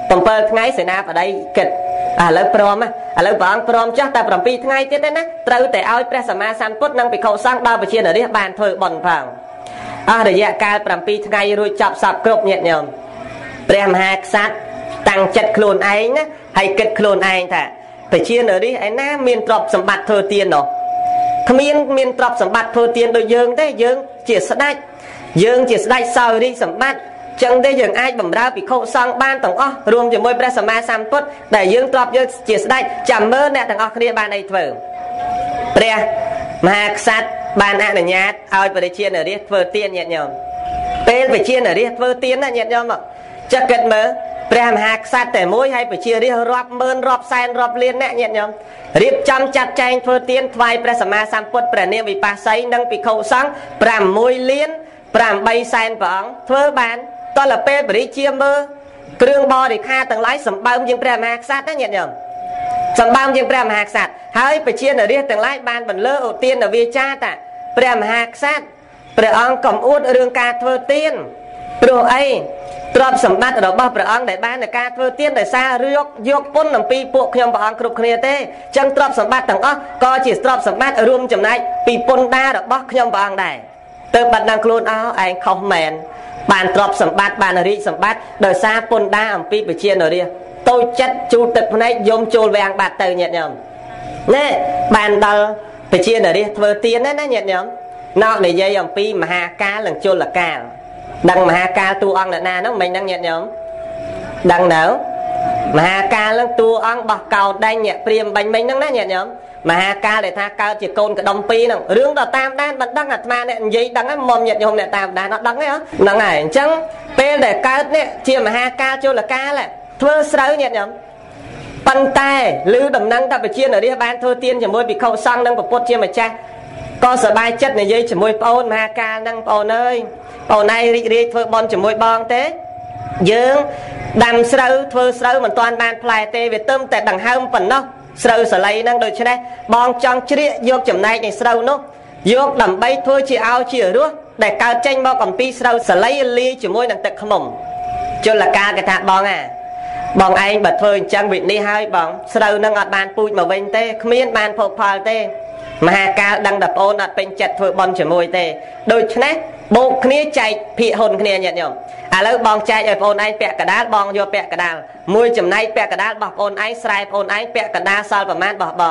7ថ្ងៃសេនាបតីគិតឥឡូវព្រមឥឡូវព្រះអង្គព្រមចាស់តែ7ថ្ងៃទៀតទេណាត្រូវតែឲ្យព្រះសម្មាសម្ពុទ្ធនិងភិក្ខុសង្ឃដល់ប្រជានរាស្ត្របានធ្វើបុណ្យផងអស់រយៈកាល7ថ្ងៃរួចចប់សពគ្រប់ញាតិញោមព្រះមហាក្សត្រតាំងចិត្តខ្លួនឯងណាហើយគិតខ្លួនឯងថាប្រជានរាស្ត្រឯណាមានទ្រព្យសម្បត្តិធ្វើទាននោះគ្មានមានទ្រព្យសម្បត្តិធ្វើទានដូចយើងទេយើងជាស្ដេចយើងជាស្ដេចសោយរាជសម្បត្តិចឹងទេយើងអាចបម្រើភិក្ខុសង្ឃបានទាំងអស់រួមជាមួយព្រះសម្មាសម្ពុទ្ធដែលយើងទ្រព្យយើងជាស្ដេចចាំមើលអ្នកទាំងអស់គ្នាបានអីធ្វើព្រះមហាក្សត្របានអនុញ្ញាតឲ្យប្រជានរាស្ត្រធ្វើទានញាតិញោមពេលប្រជានរាស្ត្រធ្វើទានណាញាតិញោមចាក់គិតមើលព្រះមហាក្សត្រតែមួយហើយប្រជារាស្ត្ររាប់ម៉ឺនរាប់សែនរាប់លានអ្នកញាតិញោមរៀបចំចាត់ចែងធ្វើទានថ្វាយព្រះសម្មាសម្ពុទ្ធព្រះនាមវិបស្សីនិងភិក្ខុសង្ឃប្រាំមួយលានប្រាំបីសែនព្រះអង្គធ្វើបានតលពេលបរិជាមើលគ្រឿងបរិខាទាំងឡាយសម្បើមជាងព្រះមហាក្សត្រណាញាតិញោមសម្បើមជាងព្រះមហាក្សត្រហើយប្រជានរាស្ត្រទាំងឡាយបានបន្លឺឧទានវាចាថាព្រះមហាក្សត្រព្រះអង្គកំអួតរឿងការធ្វើទានព្រោះអីទ្រព្យសម្បត្តិរបស់ព្រះអង្គដែលបានในការធ្វើទានដោយសារយកយកពុនអំពីពួកខ្ញុំព្រះអង្គគ្រប់គ្នាទេអញ្ចឹងទ្រព្យសម្បត្តិទាំងអស់ក៏ជាទ្រព្យសម្បត្តិរួមចំណែកពីពុនដារបស់ខ្ញុំព្រះអង្គដែរទើបបាត់ដឹងខ្លួនអោឯងខុសមែនបានទ្រព្យសម្បត្តិបានរាជសម្បត្តិដោយសារពុនដាអំពីប្រជានរាស្ត្រតូចចិត្តជូរទឹកភ្នែកយំចូលវាំងបាត់ទៅញាតិញោមណែបានដល់ប្រជានរាស្ត្រធ្វើទានណាណាញាតិញោមណោនិយាយអំពីមហាកាលនិងជលកាលដឹងមហាកាលតួអង្គអ្នកណានោះមិនដឹងញាតិញោមដឹងនៅមហាកាលនឹងតួអង្គរបស់កោដេញអ្នកព្រាមបាញ់មិញហ្នឹងណាញាតិញោមមហាកាលដែលថាកើតជាកូនកដុំពីរហ្នឹងរឿងដល់តាមដានមិនដឹងអាត្មាអ្នកនិយាយដឹងហ្នឹងមុំញាតិញោមអ្នកតាមដានអត់ដឹងទេហ្នឹងហើយអញ្ចឹងពេលដែលកើតនេះជាមហាកាលជលកាលធ្វើស្រូវញាតិញោមប៉ុន្តែឮដំណឹងថាប្រជានរាស្ត្របានធ្វើទានជាមួយភិក្ខុសង្ឃនិងព្រះពុទ្ធជាម្ចាស់ក៏សប្បាយចិត្តនិយាយជាមួយប្អូនមហាកាលហ្នឹងប្អូនអើយប្អូនឯងរីករាយធ្វើបន់ជាមួយបងទេយើងដាំស្រូវធ្វើស្រូវមិនទាន់បានផ្លែទេវាទឹមតែដង្ហើមប៉ុណ្ណោះស្រូវសលៃហ្នឹងដូច្នេះបងចង់ជ្រៀកយកចំណែកនៃស្រូវនោះយកដើម្បីធ្វើជាឲ្យជារសដែលកើតចេញមកអំពីស្រូវសលៃលាយជាមួយនឹងទឹកឃ្មុំជលកាលគេថាបងអាបងឯងបើធ្វើអញ្ចឹងវិនិច្ឆ័យហើយបងស្រូវនឹងអត់បានពូជមកវិញទេគ្មានបានភោគផលទេមហាកាលដឹងតែប្អូនអត់ពេញចិត្តធ្វើបន់ជាមួយទេដូច្នេះបូកគ្នាចែកភាគហ៊ុនគ្នាញាតិញោមឥឡូវបងចែកឲ្យប្អូនឯងពាក់កដាលបងយកពាក់កដាលមួយចំណែកពាក់កដាលរបស់ប្អូនឯងស្រែប្អូនឯងពាក់កដាលសល់ប្រមាណរបស់បង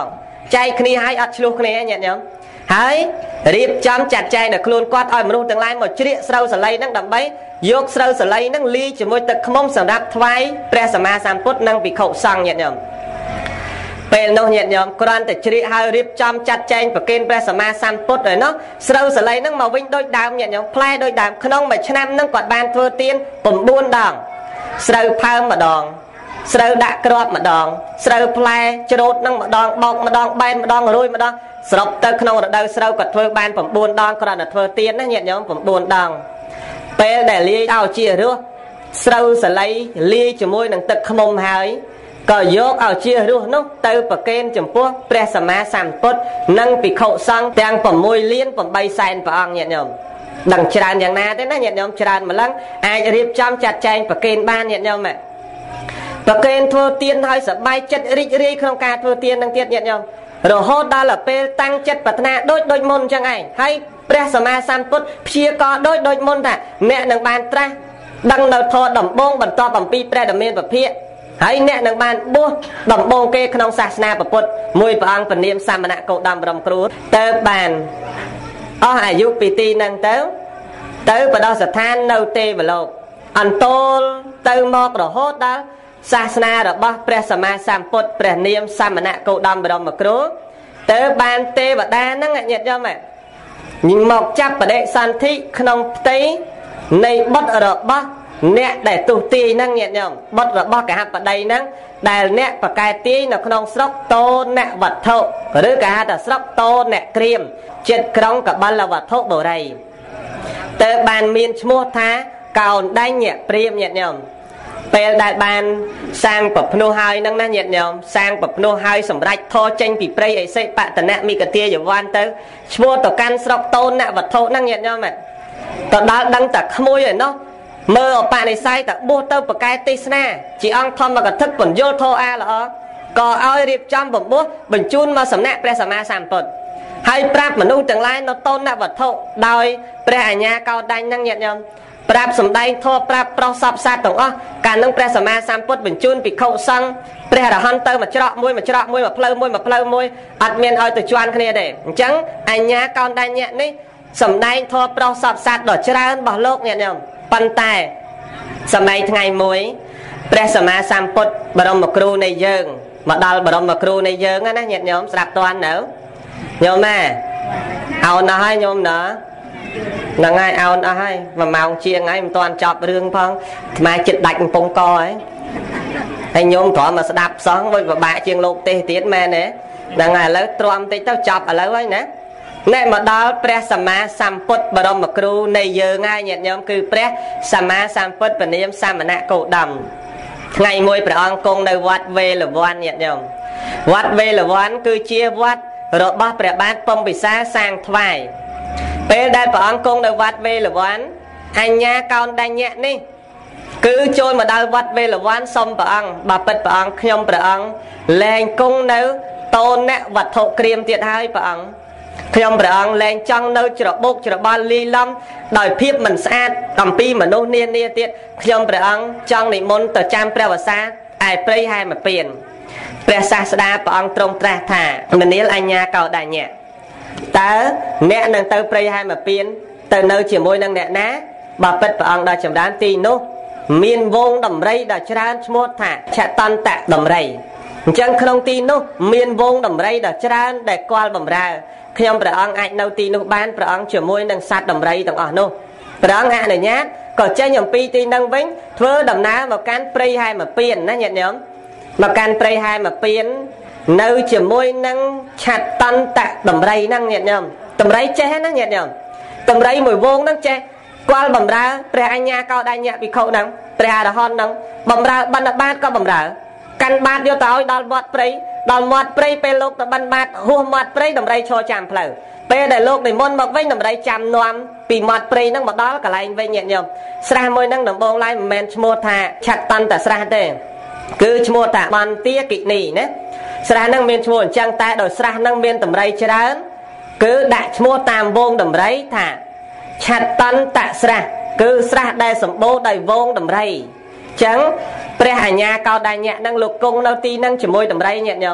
ចែកគ្នាឲ្យអត់ឆ្លោះគ្នាញាតិញោមហើយរៀបចំចាត់ចែងដល់ខ្លួនគាត់ឲ្យមនុស្សទាំងឡាយមកជ្រៀកស្រូវសលៃហ្នឹងដើម្បីយកស្រូវសលៃហ្នឹងលាយជាមួយទឹកឃ្មុំសម្រាប់ថ្វាយព្រះសម្មាសម្ពុទ្ធនិងភិក្ខុសង្ឃញាតិញោមពេលនោះញាតិញោមគ្រាន់តែជ្រៀកហើយរៀបចំចាត់ចែងប្រគេនព្រះសម្មាសម្ពុទ្ធហើយនោះស្រូវសលៃហ្នឹងមកវិញដូចដើមញាតិញោមផ្លែដូចដើមក្នុងមួយឆ្នាំហ្នឹងគាត់បានធ្វើទាន៩ដងស្រូវផើមម្ដងស្រូវដាក់គ្រាប់ម្ដងស្រូវផ្លែច្រូតហ្នឹងម្ដងបោកម្ដងបែនម្ដងរួយម្ដងសរុបទៅក្នុងរដូវស្រូវគាត់ធ្វើបាន៩ដងគ្រាន់តែធ្វើទានណាញាតិញោម៩ដងពេលដែលលាយឲ្យជារសស្រូវសលៃលាយជាមួយនឹងទឹកឃ្មុំហើយក៏យកឲ្យជារសនោះទៅប្រគេនចំពោះព្រះសម្មាសម្ពុទ្ធនិងភិក្ខុសង្ឃទាំង៦លាន៨សែនព្រះអង្គញាតិញោមដឹងច្រើនយ៉ាងណាទេណាញាតិញោមច្រើនម្លឹងអាចរៀបចំចាត់ចែងប្រគេនបានញាតិញោមប្រគេនធ្វើទានឲ្យសប្បាយចិត្តរីករាយក្នុងការធ្វើទាននឹងទៀតញាតិញោមរហូតដល់ពេលតាំងចិត្តប្រាថ្នាដូចដូចមុនអញ្ចឹងឯងហើយព្រះសម្មាសម្ពុទ្ធព្យាករដូចដូចមុនថាអ្នកនឹងបានត្រាស់ដឹងនៅធម៌ដំបូងបន្ទាប់អំពីព្រះដ៏មានពភាកហើយអ្នកនឹងបានបួសដំបូងគេក្នុងសាសនាពុទ្ធមួយព្រះអង្គពនាមសមណគោតមបរមគ្រូទៅបានអស់អាយុពីទីហ្នឹងទៅទៅបដិស្ថាននៅទេវលោកអន្តលទៅមករហូតដល់សាសនារបស់ព្រះសម្មាសម្ពុទ្ធព្រះនាមសមណគោតមបរមគ្រូទៅបានទេវតាហ្នឹងញាតិញោមមកចាប់បដិសន្ធិក្នុងផ្ទៃនៃបុត្ររបស់អ្នកដែលទុទាយហ្នឹងញាតិញោមបុត្ររបស់កហបតីហ្នឹងដែលអ្នកបកែទាយនៅក្នុងស្រុកតោនវត្ថុឬក៏ហៅថាស្រុកតោនអ្នកក្រៀមចិត្តក្រុងកបលវត្ថុបុរីទៅបានមានឈ្មោះថាកោនដេញញាព្រាមញាតិញោមពេលដែលបានសាងប្រភ្នោះហើយហ្នឹងណាញាតិញោមសាងប្រភ្នោះហើយសម្រេចធរចេញពីព្រៃអិសិបតនៈមិគទាយវ័នទៅឈ្មោះទៅកាន់ស្រុកតូនអ្នកវត្ថុហ្នឹងញាតិញោមទៅដល់ដឹងតែក្មួយឯនោះមើលអបនិស្ស័យតែបួសទៅប្រកែទេសនាជាអង្គធម្មកថាបញ្យលធោអាល្អក៏ឲ្យរៀបចំបំពោះបញ្ជូនមកសំណាក់ព្រះសម្មាសម្ពុទ្ធហើយប្រាប់មនុស្សទាំងឡាយនៅតូនអ្នកវត្ថុដោយព្រះអញ្ញាកោដាញ់ហ្នឹងញាតិញោមប្រាប់សម្ដែងធម៌ប្រាប់ប្រុសសពសត្វទាំងអស់កាលនឹងព្រះសម្មាសម្ពុទ្ធបញ្ជូនភិក្ខុសង្ឃព្រះអរហន្តទៅមួយច្រកមួយមួយច្រកមួយមួយផ្លូវមួយមួយផ្លូវមួយអត់មានឲ្យទៅជន់គ្នាទេអញ្ចឹងអញ្ញាកោដាញ់នេះសម្ដែងធម៌ប្រុសសពសត្វដ៏ច្រើនរបស់លោកញាតិញោមប៉ុន្តែសម័យថ្ងៃមួយព្រះសម្មាសម្ពុទ្ធបរមគ្រូនៃយើងមកដល់បរមគ្រូនៃយើងណាញាតិញោមស្ដាប់តន់នៅញោមណាអោនអស់ហើយញោមណាហ្នឹងហើយអោនអស់ហើយមួយម៉ោងជាងហើយមិនទាន់ចប់រឿងផងអាត្មាចិត្តដាច់កំពង់កហើយហើយញោមត្រង់មកស្ដាប់សោះវិញពិបាកជាងលោកទេសទៀតមែនទេហ្នឹងហើយឥឡូវទ្រាំតិចទៅចប់ឥឡូវហើយណាអ្នកមកដល់ព្រះសម្មាសម្ពុទ្ធបរមគ្រូនៃយើងហើយញាតិញោមគឺព្រះសម្មាសម្ពុទ្ធពនាមសមណគោតមថ្ងៃមួយព្រះអង្គគង់នៅវត្តវេលវ័នញាតិញោមវត្តវេលវ័នគឺជាវត្តរបស់ព្រះបាទពំពិសាសាងថ្វាយពេលដែលព្រះអង្គគង់នៅវត្តវេលវ័នអញ្ញាកោនដញ្ញៈនេះគឺចូលមកដល់វត្តវេលវ័នសុំព្រះអង្គបើពិតព្រះអង្គខ្ញុំព្រះអង្គលែងគង់នៅតូនអ្នកវត្ថុក្រៀមទៀតហើយព្រះអង្គខ្ញុំព្រះអង្គលែងចង់នៅច្របូកច្របល់លីឡំដោយភាពមិនស្អាតអំពីមនុស្សនានាទៀតខ្ញុំព្រះអង្គចង់និមន្តទៅចាំព្រះវស្សាឯព្រៃហែមពៀនព្រះសាស្តាព្រះអង្គទ្រង់ត្រាស់ថាមនាលអញ្ញាកោដញ្ញៈតើអ្នកនឹងទៅព្រៃហែមពៀនទៅនៅជាមួយនឹងអ្នកណាបើពិតព្រះអង្គដល់ចម្រើនទីនោះមានវងដំរីដ៏ច្រើនឈ្មោះថាឆតន្តៈដំរីអញ្ចឹងក្នុងទីនោះមានវងដំរីដ៏ច្រើនដែលគាល់បំរើខ្ញុំព្រះអង្គអាចនៅទីនោះបានព្រះអង្គជាមួយនឹងសត្វដំរីទាំងអស់នោះព្រះអង្គអនុញ្ញាតក៏ចេញអំពីទីនោះវិញធ្វើដំណើរមកកាន់ព្រៃហែមពៀនណាញាតិញោមមកកាន់ព្រៃហែមពៀននៅជាមួយនឹងឆតន្តៈដំរីហ្នឹងញាតិញោមដំរីចេះណាញាតិញោមដំរីមួយវងហ្នឹងចេះគាល់បំរើព្រះអញ្ញាកោដញ្ញៈភិក្ខុហ្នឹងព្រះអរហន្តហ្នឹងបំរើបណ្ឌបាតក៏បំរើកាន់បាតយកទៅឲ្យដល់មាត់ព្រៃដល់មាត់ព្រៃពេលលោកទៅបណ្ឌបាតហួសមាត់ព្រៃដំរីឈរចាំផ្លូវពេលដែលលោកនិមន្តមកវិញដំរីចាំនាំពីមាត់ព្រៃហ្នឹងមកដល់កន្លែងវិញញាតិញោមស្រះមួយហ្នឹងដំបងឡើយមិនមែនឈ្មោះថាឆតន្តស្រះទេគឺឈ្មោះថាបន្ទាគិនីណាស្រះហ្នឹងមានឈ្មោះអញ្ចឹងតែដោយស្រះហ្នឹងមានដំរីច្រើនគឺដាក់ឈ្មោះតាមវងដំរីថាឆតន្តស្រះគឺស្រះដែលសម្បូរដោយវងដំរីអញ្ចឹងព្រះអញ្ញាកោដញ្ញៈហ្នឹងលោកគង់នៅទីហ្នឹងជាមួយដំរីញាតិញោម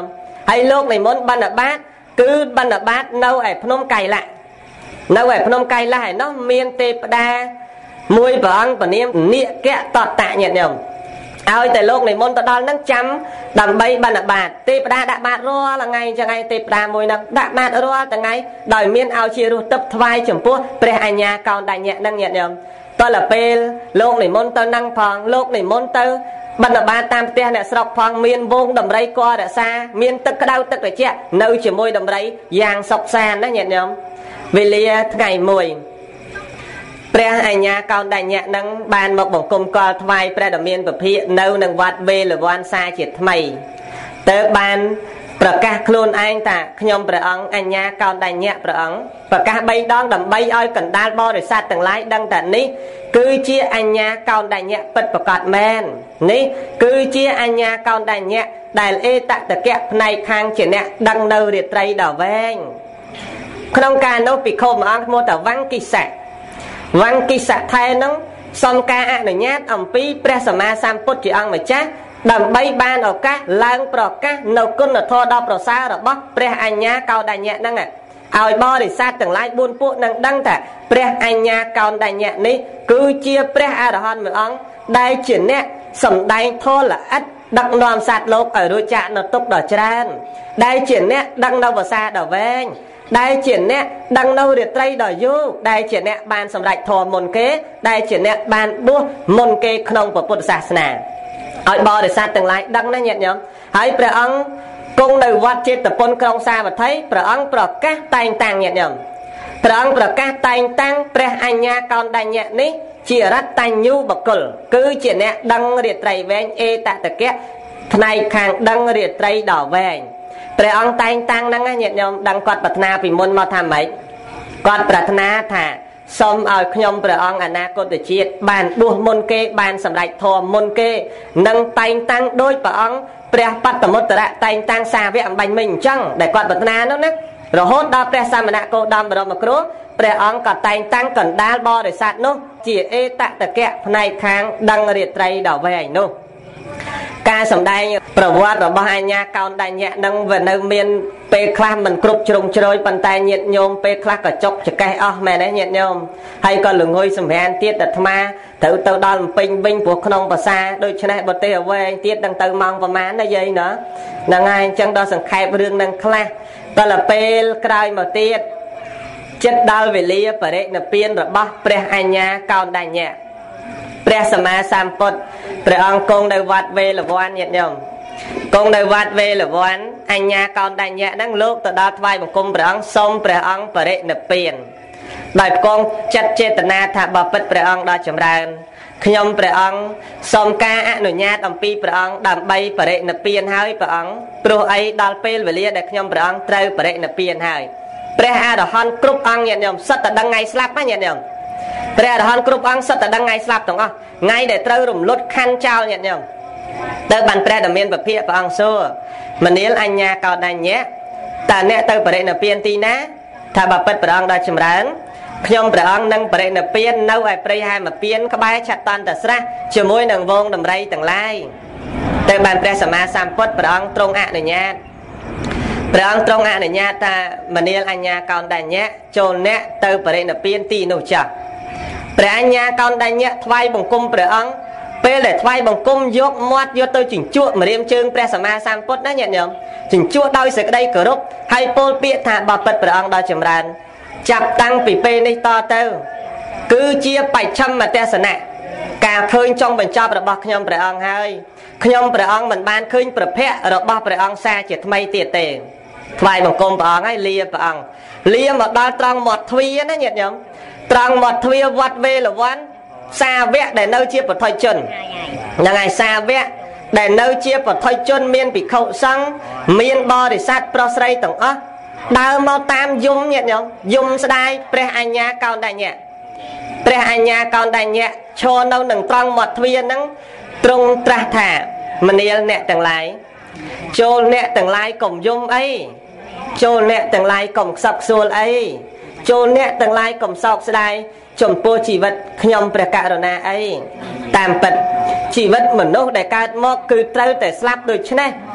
ហើយលោកនិមន្តបណ្ឌបាតគឺបណ្ឌបាតនៅឯភ្នំកៃឡានៅឯភ្នំកៃឡាឯនោះមានទេពតាមួយព្រះអង្គព្រះនាមនាគៈតតៈញាតិញោមឲ្យតែលោកនិមន្តទៅដល់ហ្នឹងចាំដើម្បីបណ្ឌបាតទេពតាដាក់បាតរាល់ថ្ងៃចឹងឯងទេពតាមួយហ្នឹងដាក់បាតរាល់ថ្ងៃដោយមានឲ្យជារស់ទឹកថ្វាយចំពោះព្រះអញ្ញាកោណ្ឌញ្ញៈហ្នឹងញាតិញោមតទៅពេលលោកនិមន្តទៅហ្នឹងផងលោកនិមន្តទៅបណ្ឌបាតតាមផ្ទះអ្នកស្រុកផងមានវងដំរីគររក្សាមានទឹកក្តៅទឹកត្រជាក់នៅជាមួយដំរីយ៉ាងសុខសាន្តណាញាតិញោមវេលាថ្ងៃមួយព្រះអញ្ញាកោណ្ឌញ្ញៈនឹងបានមកបង្គំកលថ្វាយព្រះដ៏មានពភាកនៅនឹងវត្តវេលវ័នសាជាថ្មីទៅបានប្រកាសខ្លួនឯងថាខ្ញុំព្រះអង្គអញ្ញាកោណ្ឌញ្ញៈព្រះអង្គប្រកាសបីដងដើម្បីឲ្យកណ្ដាលបរិស័ទទាំងឡាយដឹងថានេះគឺជាអញ្ញាកោណ្ឌញ្ញៈពិតប្រាកដមែននេះគឺជាអញ្ញាកោណ្ឌញ្ញៈដែលអេតតកៈផ្នែកខាងជាអ្នកដឹងនៅរាត្រីដ៏វែងក្នុងការនោះភិក្ខុមួយអង្គឈ្មោះតាវង្គិសៈវង្គិសៈថែនឹងសុំការអនុញ្ញាតអំពីព្រះសម្មាសម្ពុទ្ធជាអង្គម្ចាស់ដើម្បីបានឱកាសឡើងប្រកាសនៅគុណធម៌ដ៏ប្រសើររបស់ព្រះអញ្ញាកោណ្ឌញ្ញៈហ្នឹងឲ្យបរិស័ទទាំងឡាយបួនពួកនឹងដឹងថាព្រះអញ្ញាកោណ្ឌញ្ញៈនេះគឺជាព្រះអរហន្តមួយអង្គដែលជាអ្នកសម្ដែងធម៌ល្អិតដឹកនាំសត្វលោកឲ្យរួចចាកនៅទុក្ខដ៏ច្រើនដែលជាអ្នកដឹងនៅភាសាដ៏វែងដែលជាអ្នកដឹងនៅរាត្រីដ៏យូរដែលជាអ្នកបានសម្រេចធម៌មុនគេដែលជាអ្នកបានបួសមុនគេក្នុងពុទ្ធសាសនាឲ្យបរិស័ទទាំងឡាយដឹងណាញាតិញោមហើយព្រះអង្គគង់នៅវត្តចេតពុនក្រុងសាវត្ថីព្រះអង្គប្រកាសតែងតាំងញាតិញោមព្រះអង្គប្រកាសតែងតាំងព្រះអញ្ញាកោណ្ឌញ្ញៈនេះជារតញ្ញូបុគ្គលគឺជាអ្នកដឹងរាត្រីវែងអេតតកៈផ្នែកខាងដឹងរាត្រីដ៏វែងព្រះអង្គតែងតាំងហ្នឹងញាតិញោមដឹងគាត់ប្រាថ្នាពីមុនមកថាម៉េចគាត់ប្រាថ្នាថាសូមឲ្យខ្ញុំព្រះអង្គអនាគតជាតិបានបួសមុនគេបានសម្រេចធម៌មុនគេនឹងតែងតាំងដោយព្រះអង្គព្រះបត្តមុត្តរៈតែងតាំងសាវកអំបញ្ញមិញអញ្ចឹងដែលគាត់ប្រាថ្នានោះណារហូតដល់ព្រះសមណគោតមបរមគ្រូព្រះអង្គក៏តែងតាំងកណ្ដាលបរិស័ទនោះជាអេតតកៈផ្នែកខាងដឹងរាត្រីដ៏វែងនោះការសម្ដែងប្រវត្តិរបស់អញ្ញាកោណ្ឌញ្ញៈនឹងវានៅមានពេលខ្លះមិនគ្រប់ជ្រុងជ្រោយប៉ុន្តែញាតិញោមពេលខ្លះក៏ចុកចកេះអស់មែនទេញាតិញោមហើយក៏ល្ងុយសម្រានទៀតអាត្មាត្រូវទៅដល់ពេញវិញព្រោះក្នុងភាសាដូច្នេះបទេសអ្វីទៀតដឹងទៅម៉ោងប្រហែលណាយាយណាហ្នឹងហើយអញ្ចឹងដល់សង្ខេបរឿងនឹងខ្លះដល់ពេលក្រោយមកទៀតចិត្តដល់វេលាបរិនិព្វានរបស់ព្រះអញ្ញាកោណ្ឌញ្ញៈព្រះសម្មាសម្ពុទ្ធព្រះអង្គគង់នៅវត្តវេលវ័នញាតិញោមគង់នៅវត្តវេលវ័នអញ្ញាកោណ្ឌញ្ញៈហ្នឹងលោកទៅដល់ថ្វាយបង្គំព្រះអង្គសូមព្រះអង្គបរិនិព្វានដោយផ្គងចិត្តចេតនាថាបបិទ្ធព្រះអង្គដ៏ចម្រើនខ្ញុំព្រះអង្គសូមការអនុញ្ញាតអំពីព្រះអង្គដើម្បីបរិនិព្វានហើយព្រះអង្គព្រោះអីដល់ពេលវេលាដែលខ្ញុំព្រះអង្គត្រូវបរិនិព្វានហើយព្រះអរហន្តគ្រប់អង្គញាតិញោមសិតតែដឹងថ្ងៃស្លាប់ណាញាតិញោមព្រះអរហន្តគ្រប់អង្គសិតតែដឹងថ្ងៃស្លាប់ទាំងអស់ថ្ងៃដែលត្រូវរំលត់ខណ្ឌចោលញាតិញោមទៅបានព្រះដ៏មានពភាកព្រះអង្គសួរមនាលអញ្ញាកោណ្ឌញ្ញៈតើអ្នកទៅបរិនិព្វានទីណាថាបបិទ្ធព្រះអង្គដ៏ចម្រើនខ្ញុំព្រះអង្គនឹងបរិនិព្វាននៅឯព្រៃហេមពៀនក្បែរឆតន្តស្រះជាមួយនឹងវងដំរីទាំងឡាយទៅបានព្រះសម្មាសម្ពុទ្ធព្រះអង្គទ្រង់អនុញ្ញាតព្រះអង្គទ្រង់អនុញ្ញាតថាមនាលអញ្ញាកោណ្ឌញ្ញៈចូលអ្នកទៅបរិនិព្វានទីនោះចាស់ព្រះអញ្ញាកោណ្ឌញ្ញៈថ្វាយបង្គំព្រះអង្គពេលដែលថ្វាយបង្គំយកមាត់យកទៅជញ្ជក់ម្រាមជើងព្រះសម្មាសម្ពុទ្ធណាញាតិញោមជញ្ជក់ដោយសេចក្តីគោរពហើយពោលពាក្យថាបបិទ្ធព្រះអង្គដ៏ចម្រើនចាប់តាំងពីពេលនេះតទៅគឺជាបច្ឆិមទេសនៈការឃើញចុងបញ្ចប់របស់ខ្ញុំព្រះអង្គហើយខ្ញុំព្រះអង្គមិនបានឃើញប្រភពរបស់ព្រះអង្គសាជាថ្មីទៀតទេថ្វាយបង្គំព្រះអង្គហើយលាព្រះអង្គលាមកដល់ត្រង់មាត់ទ្វារណាញាតិញោមត្រង់មាត់ទ្វារវត្តវេលវ័នសាវកដែលនៅជាពុទ្ធជនហ្នឹងហើយសាវកដែលនៅជាពុទ្ធជនមានភិក្ខុសង្ឃមានបរិស័ទប្រុសស្រីទាំងអស់ដើរមកតាមយំញាតិញោមយំស្ដាយព្រះអញ្ញាកោណ្ឌញ្ញៈព្រះអញ្ញាកោណ្ឌញ្ញៈឈរនៅនឹងត្រង់មាត់ទ្វារហ្នឹងទ្រង់ត្រាស់ថាមនាលអ្នកទាំងឡាយចូលអ្នកទាំងឡាយកុំយំអីចូលអ្នកទាំងឡាយកុំខ្សឹបខ្សួលអីចូលអ្នកទាំងឡាយកុំសោកស្ដាយចំពោះជីវិតខ្ញុំព្រះករុណាអីតាមពិតជីវិតមនុស្សដែលកើតមកគឺត្រូវតែស្លាប់ដូច្នេះ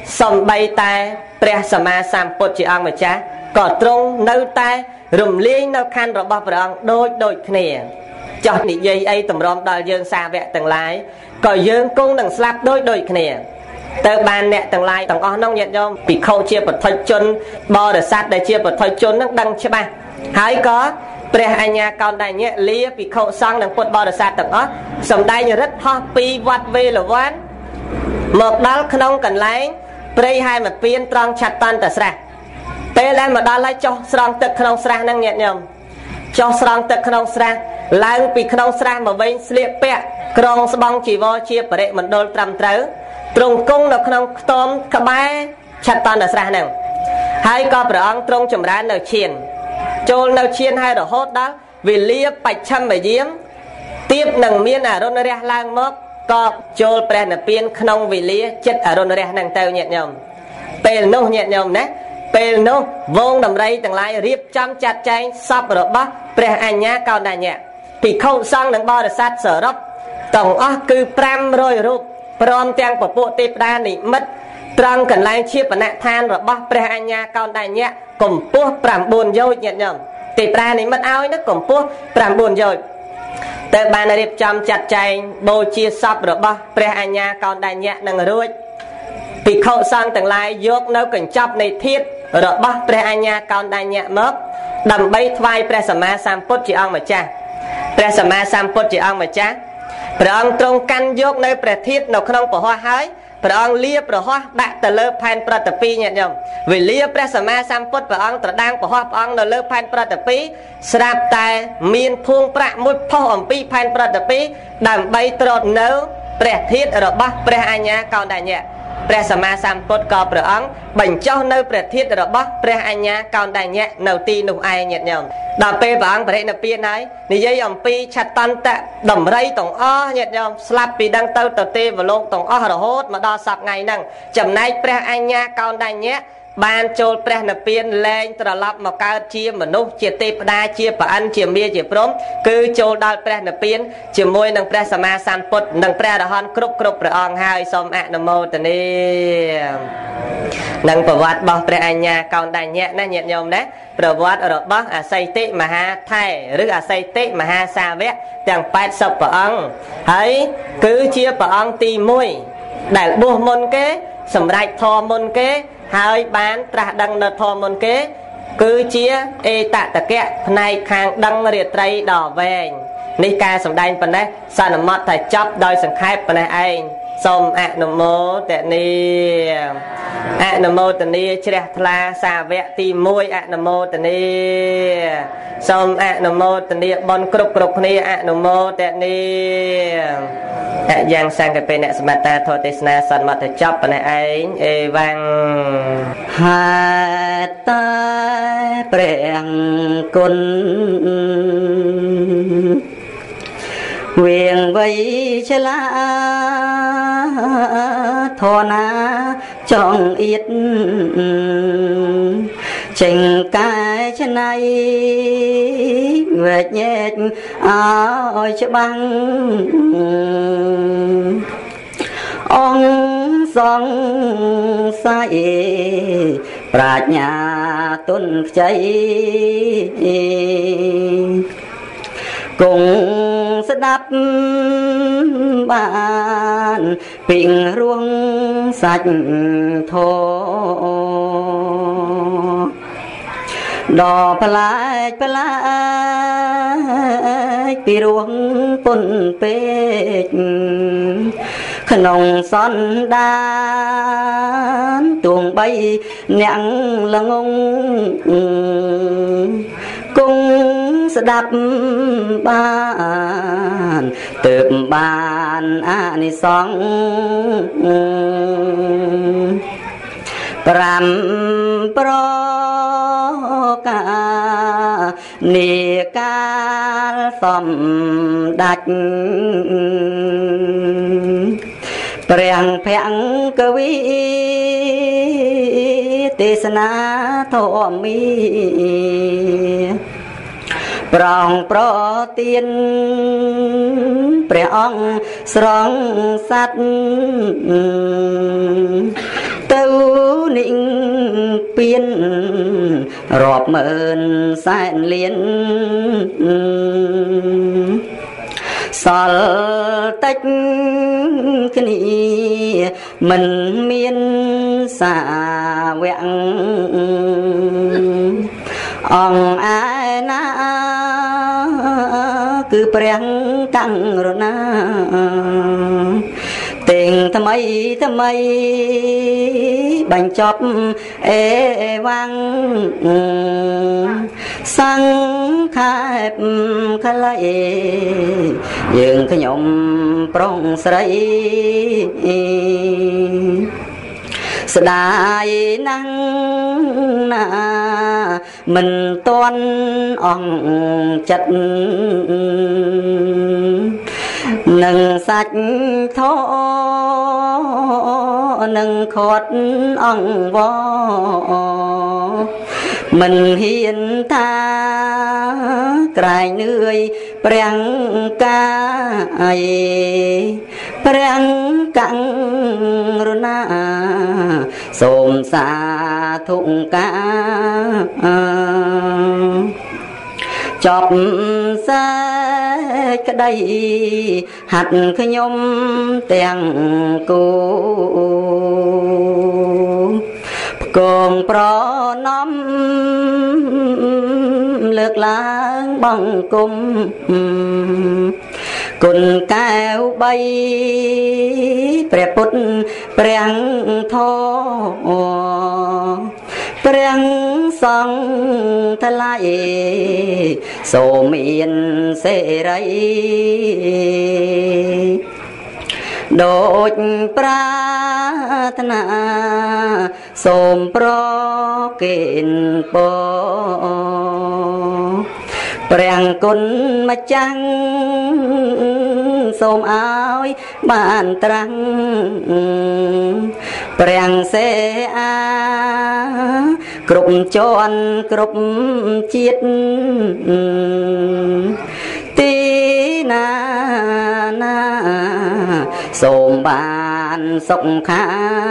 សំបីតែព្រះសម្មាសម្ពុទ្ធជាអង្គម្ចាស់ក៏ទ្រង់នៅតែរំលាយនៅខណ្ឌរបស់ព្រះអង្គដូចដូចគ្នាចោះនិយាយអីតម្រាំដល់យើងសាវកទាំងឡាយក៏យើងគង់នឹងស្លាប់ដូចដូចគ្នាទៅបានអ្នកទាំងឡាយទាំងអស់នោះញាតិញោមភិក្ខុជាពុទ្ធជនបរិស័ទដែលជាពុទ្ធជននឹងដឹងច្បាស់ហើយក៏ព្រះអញ្ញាកោណ្ឌញ្ញៈលាភិក្ខុសង្ឃនិងពុទ្ធបរិស័ទទាំងអស់សម្ដែងរិទ្ធហោះពីវត្តវេលវ័នមកដល់ក្នុងកន្លែងព្រៃហែមពៀនត្រង់ឆត្តន្តស្រះពេលដែលមកដល់ហើយចុះស្រង់ទឹកក្នុងស្រះហ្នឹងញាតិញោមចុះស្រង់ទឹកក្នុងស្រះឡើងពីក្នុងស្រះមកវិញស្លៀកពាក់ក្រងស្បង់ជីវរជាបរិមណ្ឌលត្រឹមត្រូវទ្រង់គង់នៅក្នុងខ្ទមក្បែរឆត្តន្តស្រះហ្នឹងហើយក៏ព្រះអង្គទ្រង់ចម្រើននៅឈានចូលនៅឈានហើយរហូតដល់វេលាបច្ឆិមយាមទៀបនឹងមានអរុណរះឡើងមកក៏ចូលព្រះនិព្វានក្នុងវេលាចិត្តអរុណរះហ្នឹងទៅញាតិញោមពេលនោះញាតិញោមណាពេលនោះវងដំរីទាំងឡាយរៀបចំចាត់ចែងសពរបស់ព្រះអញ្ញាកោណ្ឌញ្ញៈភិក្ខុសង្ឃនិងបរិស័ទសរុបទាំងអស់គឺប្រាំរយរូបព្រមទាំងពពួកទេវតានិមិត្តត្រង់កន្លែងជាបណដ្ឋានរបស់ព្រះអញ្ញាកោណ្ឌញ្ញៈកម្ពស់ប្រាំបួនយោជន៍ញាតិញោមទេវតានិមិត្តឲ្យនោះកម្ពស់ប្រាំបួនយោជន៍តែបានរៀបចំចាត់ចែងបូជាសពរបស់ព្រះអញ្ញាកោណ្ឌញ្ញៈនឹងរួចភិក្ខុសង្ឃទាំងឡាយយកនៅកញ្ចប់នៃធាតុរបស់ព្រះអញ្ញាកោណ្ឌញ្ញៈមកដើម្បីថ្វាយព្រះសម្មាសម្ពុទ្ធជាអង្គម្ចាស់ព្រះសម្មាសម្ពុទ្ធជាអង្គម្ចាស់ព្រះអង្គទ្រង់កាន់យកនៅព្រះធាតុនៅក្នុងពហុហើយព្រះអង្គលាប្រហោះដាក់ទៅលើផែនប្រតិពីញាតិញោមវេលាព្រះសម្មាសម្ពុទ្ធព្រះអង្គត្រដាងប្រហោះព្រះអង្គនៅលើផែនប្រតិពីស្រាប់តែមានភួងប្រាក់មួយផុសអំពីផែនប្រតិពីដើម្បីត្រួតនៅព្រះធាតុរបស់ព្រះអញ្ញាកោណ្ឌញ្ញៈព្រះសម្មាសម្ពុទ្ធក៏ព្រះអង្គបញ្ចុះនៅព្រះធាតុរបស់ព្រះអញ្ញាកោណ្ឌញ្ញៈនៅទីនោះឯងញាតិញោមដល់ពេលព្រះអង្គបរិនិព្វានហើយនិយាយអំពីឆត្តន្តៈដំរីទាំងអស់ញាតិញោមស្លាប់ពីដឹងទៅទៅទេវលោកទាំងអស់រហូតមកដល់សប្តាហ៍ហ្នឹងចំណែកព្រះអញ្ញាកោណ្ឌញ្ញៈបានចូលព្រះនិព្វានលែងត្រឡប់មកកើតជាមនុស្សជាទេវតាជាប្រអិនជាមាជាព្រំគឺចូលដល់ព្រះនិព្វានជាមួយនឹងព្រះសម្មាសម្ពុទ្ធនិងព្រះអរហន្តគ្រប់គ្រប់ព្រះអង្គហើយសូមអនុមោទនានឹងប្រវត្តិរបស់ព្រះអញ្ញាកោណ្ឌញ្ញៈណាញាតិញោមណាប្រវត្តិរបស់អសីតិមហាថេរឬអសីតិមហាសាវកទាំងแปดสิบព្រះអង្គហើយគឺជាព្រះអង្គទីមួយដែលបួសមុនគេសម្រេចធម៌មុនគេហើយបានត្រាស់ដឹងនៅធម៌មុនគេគឺជាអេតតកៈផ្នែកខាងដឹងរាត្រីដ៏វែងនេះការសម្ដែងប៉ុណ្ណេះសន្មតថាចប់ដោយសង្ខេបប៉ុណ្ណេះឯងសូមអនុមោទនាអនុមោទនាជ្រះថ្លាសាវកទីមួយអនុមោទនាសូមអនុមោទនាបុណ្យគ្រប់គ្រប់គ្នាអនុមោទនាអយ៉ាងសង្កពេអ្នកសមត្តាធរទេសនាសន្មតចប់ប៉ុណ្ណេះឯងអេវ៉ាំងហេតុតែព្រះគុណវៀងវៃឆ្លាធនាចងអៀតចេញកាយឆ្នៃវែកញែកឲ្យច្បាំងអង្គសង្ស័យប្រាជ្ញាទុនខ្ចីគង់ស្ដាប់បានពីងរួងសាច់ធោដល់ផ្លែកផ្លែកពីរួងពុនពេកក្នុងសន្តានទួងបីអ្នកល្ងងគង់ស្ដាប់បានទើបបានអានិសង្ឃប្រាំប្រកានេកាលសំដាច់ព្រះភង្គវីទេសនាធម្មីប្រងប្រទានព្រះអង្គស្រង់សัตว์ទៅនិញពៀនរាប់ម៉ឺនសែនលានសល់តិចគ្នាមិនមានសាវៈអង្គឯណាគឺព្រះករុណាតែងថ្មីថ្មីបញ្ចប់អេវ៉ាំងសង្ខេបខ្លីយើងខ្ញុំប្រុងស្រីស្ដាយណាស់ណាមិនទាន់អង្ចិត្តនឹងសាច់ធោនឹងខាត់អង្វរមិនហ៊ានថាក្រែងនឿយព្រះកាយព្រះករុណាសូមសាធុកាចប់សេចក្តីហាត់ខ្ញុំទាំងគូផ្គងប្រណំលើកឡើងបង្គំគុណកែវបីព្រះពុទ្ធព្រះធម៌ព្រះសង្ឃថ្លៃសូមមានសេរីដូចប្រាថ្នាសូមប្រគេនពរព្រះគុណម្ចាស់សូមឲ្យបានត្រាំងព្រះសេអាគ្រប់ជាន់គ្រប់ជាតិទីណាណាសូមបានសុខា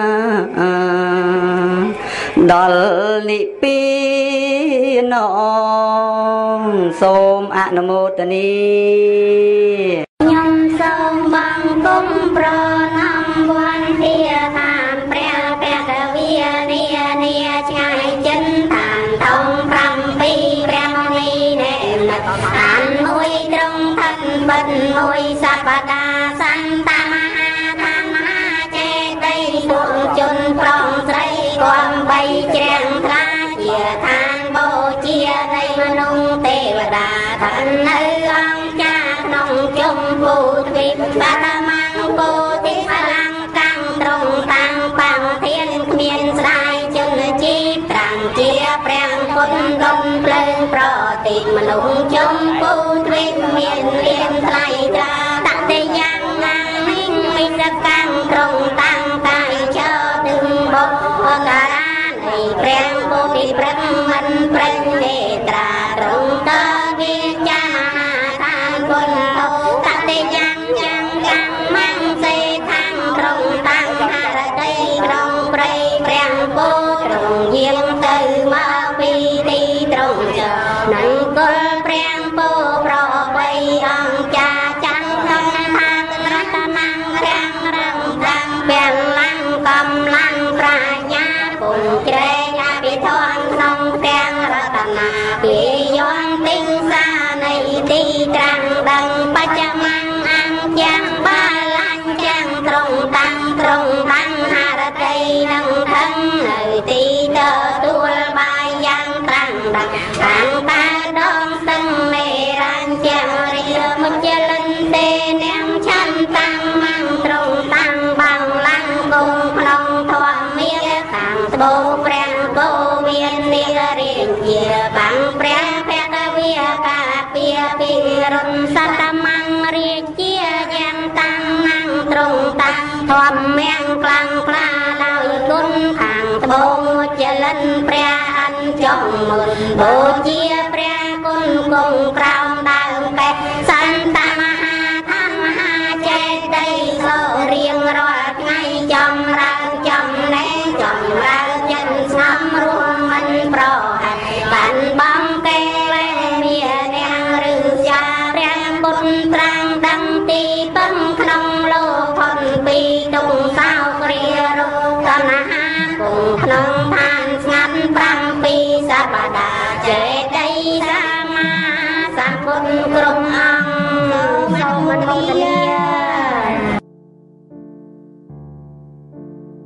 ដល់និព្វានសូមអនុមោទនាខ្ញុំសូមបង្គំប្រណម្យវន្តាតាមព្រះភគវានានាឆ្ងាយចិនតាមធំប្រាំពីរព្រះមុនីណែមអានមួយត្រង់ថិតបិណ្ឌមួយសព្ទាសន្តមហាធម្មហាចេតិពួកជនប្រុងស្រីគំបីជ្រាំងថ្លាជាឋានបូជានៃមនុស្សទេវតាឋាននៅអង្គចាក្នុងជុំពូទ្វីបបតមង្គោទីបលាំងកាំងត្រង់តាំងបាំងធានគ្មានស្ដាយជនជីប្រាំជាព្រះគុណដុំភ្លើងប្រតិមនុស្សជុំពូទ្វីបមានលៀមថ្លៃត្រាតតិយ៉ាងណាមិញមិសកាំងត្រង់តាំងកាយចោទឹងបុកអការានៃព្រះពុទ្ធព្រឹកមិនប្រេងនេត្រាត្រង់តវាចាមហាឋានគុណតតិយ៉ាងយ៉ាងកាំងមង្សេខាងត្រង់តាំងហរតីក្រុងព្រៃព្រះពុទ្ធត្រង់យាងទៅមកពីទីត្រង់ចនឹងគុលព្រះពុទ្ធប្របីអង្គចាចាំក្នុងថារតនាងរាំងរំដាំពេលឡើងកំឡាំងប្រាជ្ញាពុំជ្រែងអភិធម្មក្នុងទាំងរតនាពីយន់ទិញសានៃទីត្រាំងដឹងបច្ចមង្គអង្គចាំបាលាញ់ចាំត្រង់តាំងត្រង់តាំងហរតីនឹងខឹងនៅទីទទួលបាយយ៉ាងត្រាំងដឹងតាំងតាដងស្ទឹងមេរាញ់ចាំរៀលមុជលិនទេនាងឆាន់តាំងមង្គត្រង់តាំងបាំងឡាំងគង់ក្នុងធម្មមាខាងត្បូងព្រះគោវានារៀងជាបាំងព្រះភគវាកាពាពីរុនសតមង្គរាជាយ៉ាងតាំងណាំងត្រង់តាំងធម្មមាំងខ្លាំងខ្លាដោយគុណខាងត្បូងមុជលិនព្រះអញ្ចុងមុនបូជាព្រះគុណគង់ក្រោមដើមកេះសន្តមហាធម្មហាពីតុងសោគ្រារោគតណ្ហាគង់ក្នុងឋានស្ងាត់ប្រាំពីសបដាចេតីសាមាសម្ពុទ្ធក្រុមអង្គសូមអនុមោទនា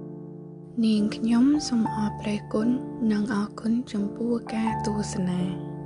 នាងខ្ញុំសូមអរព្រគុណនិងអរគុណចំពោះការទស្សនា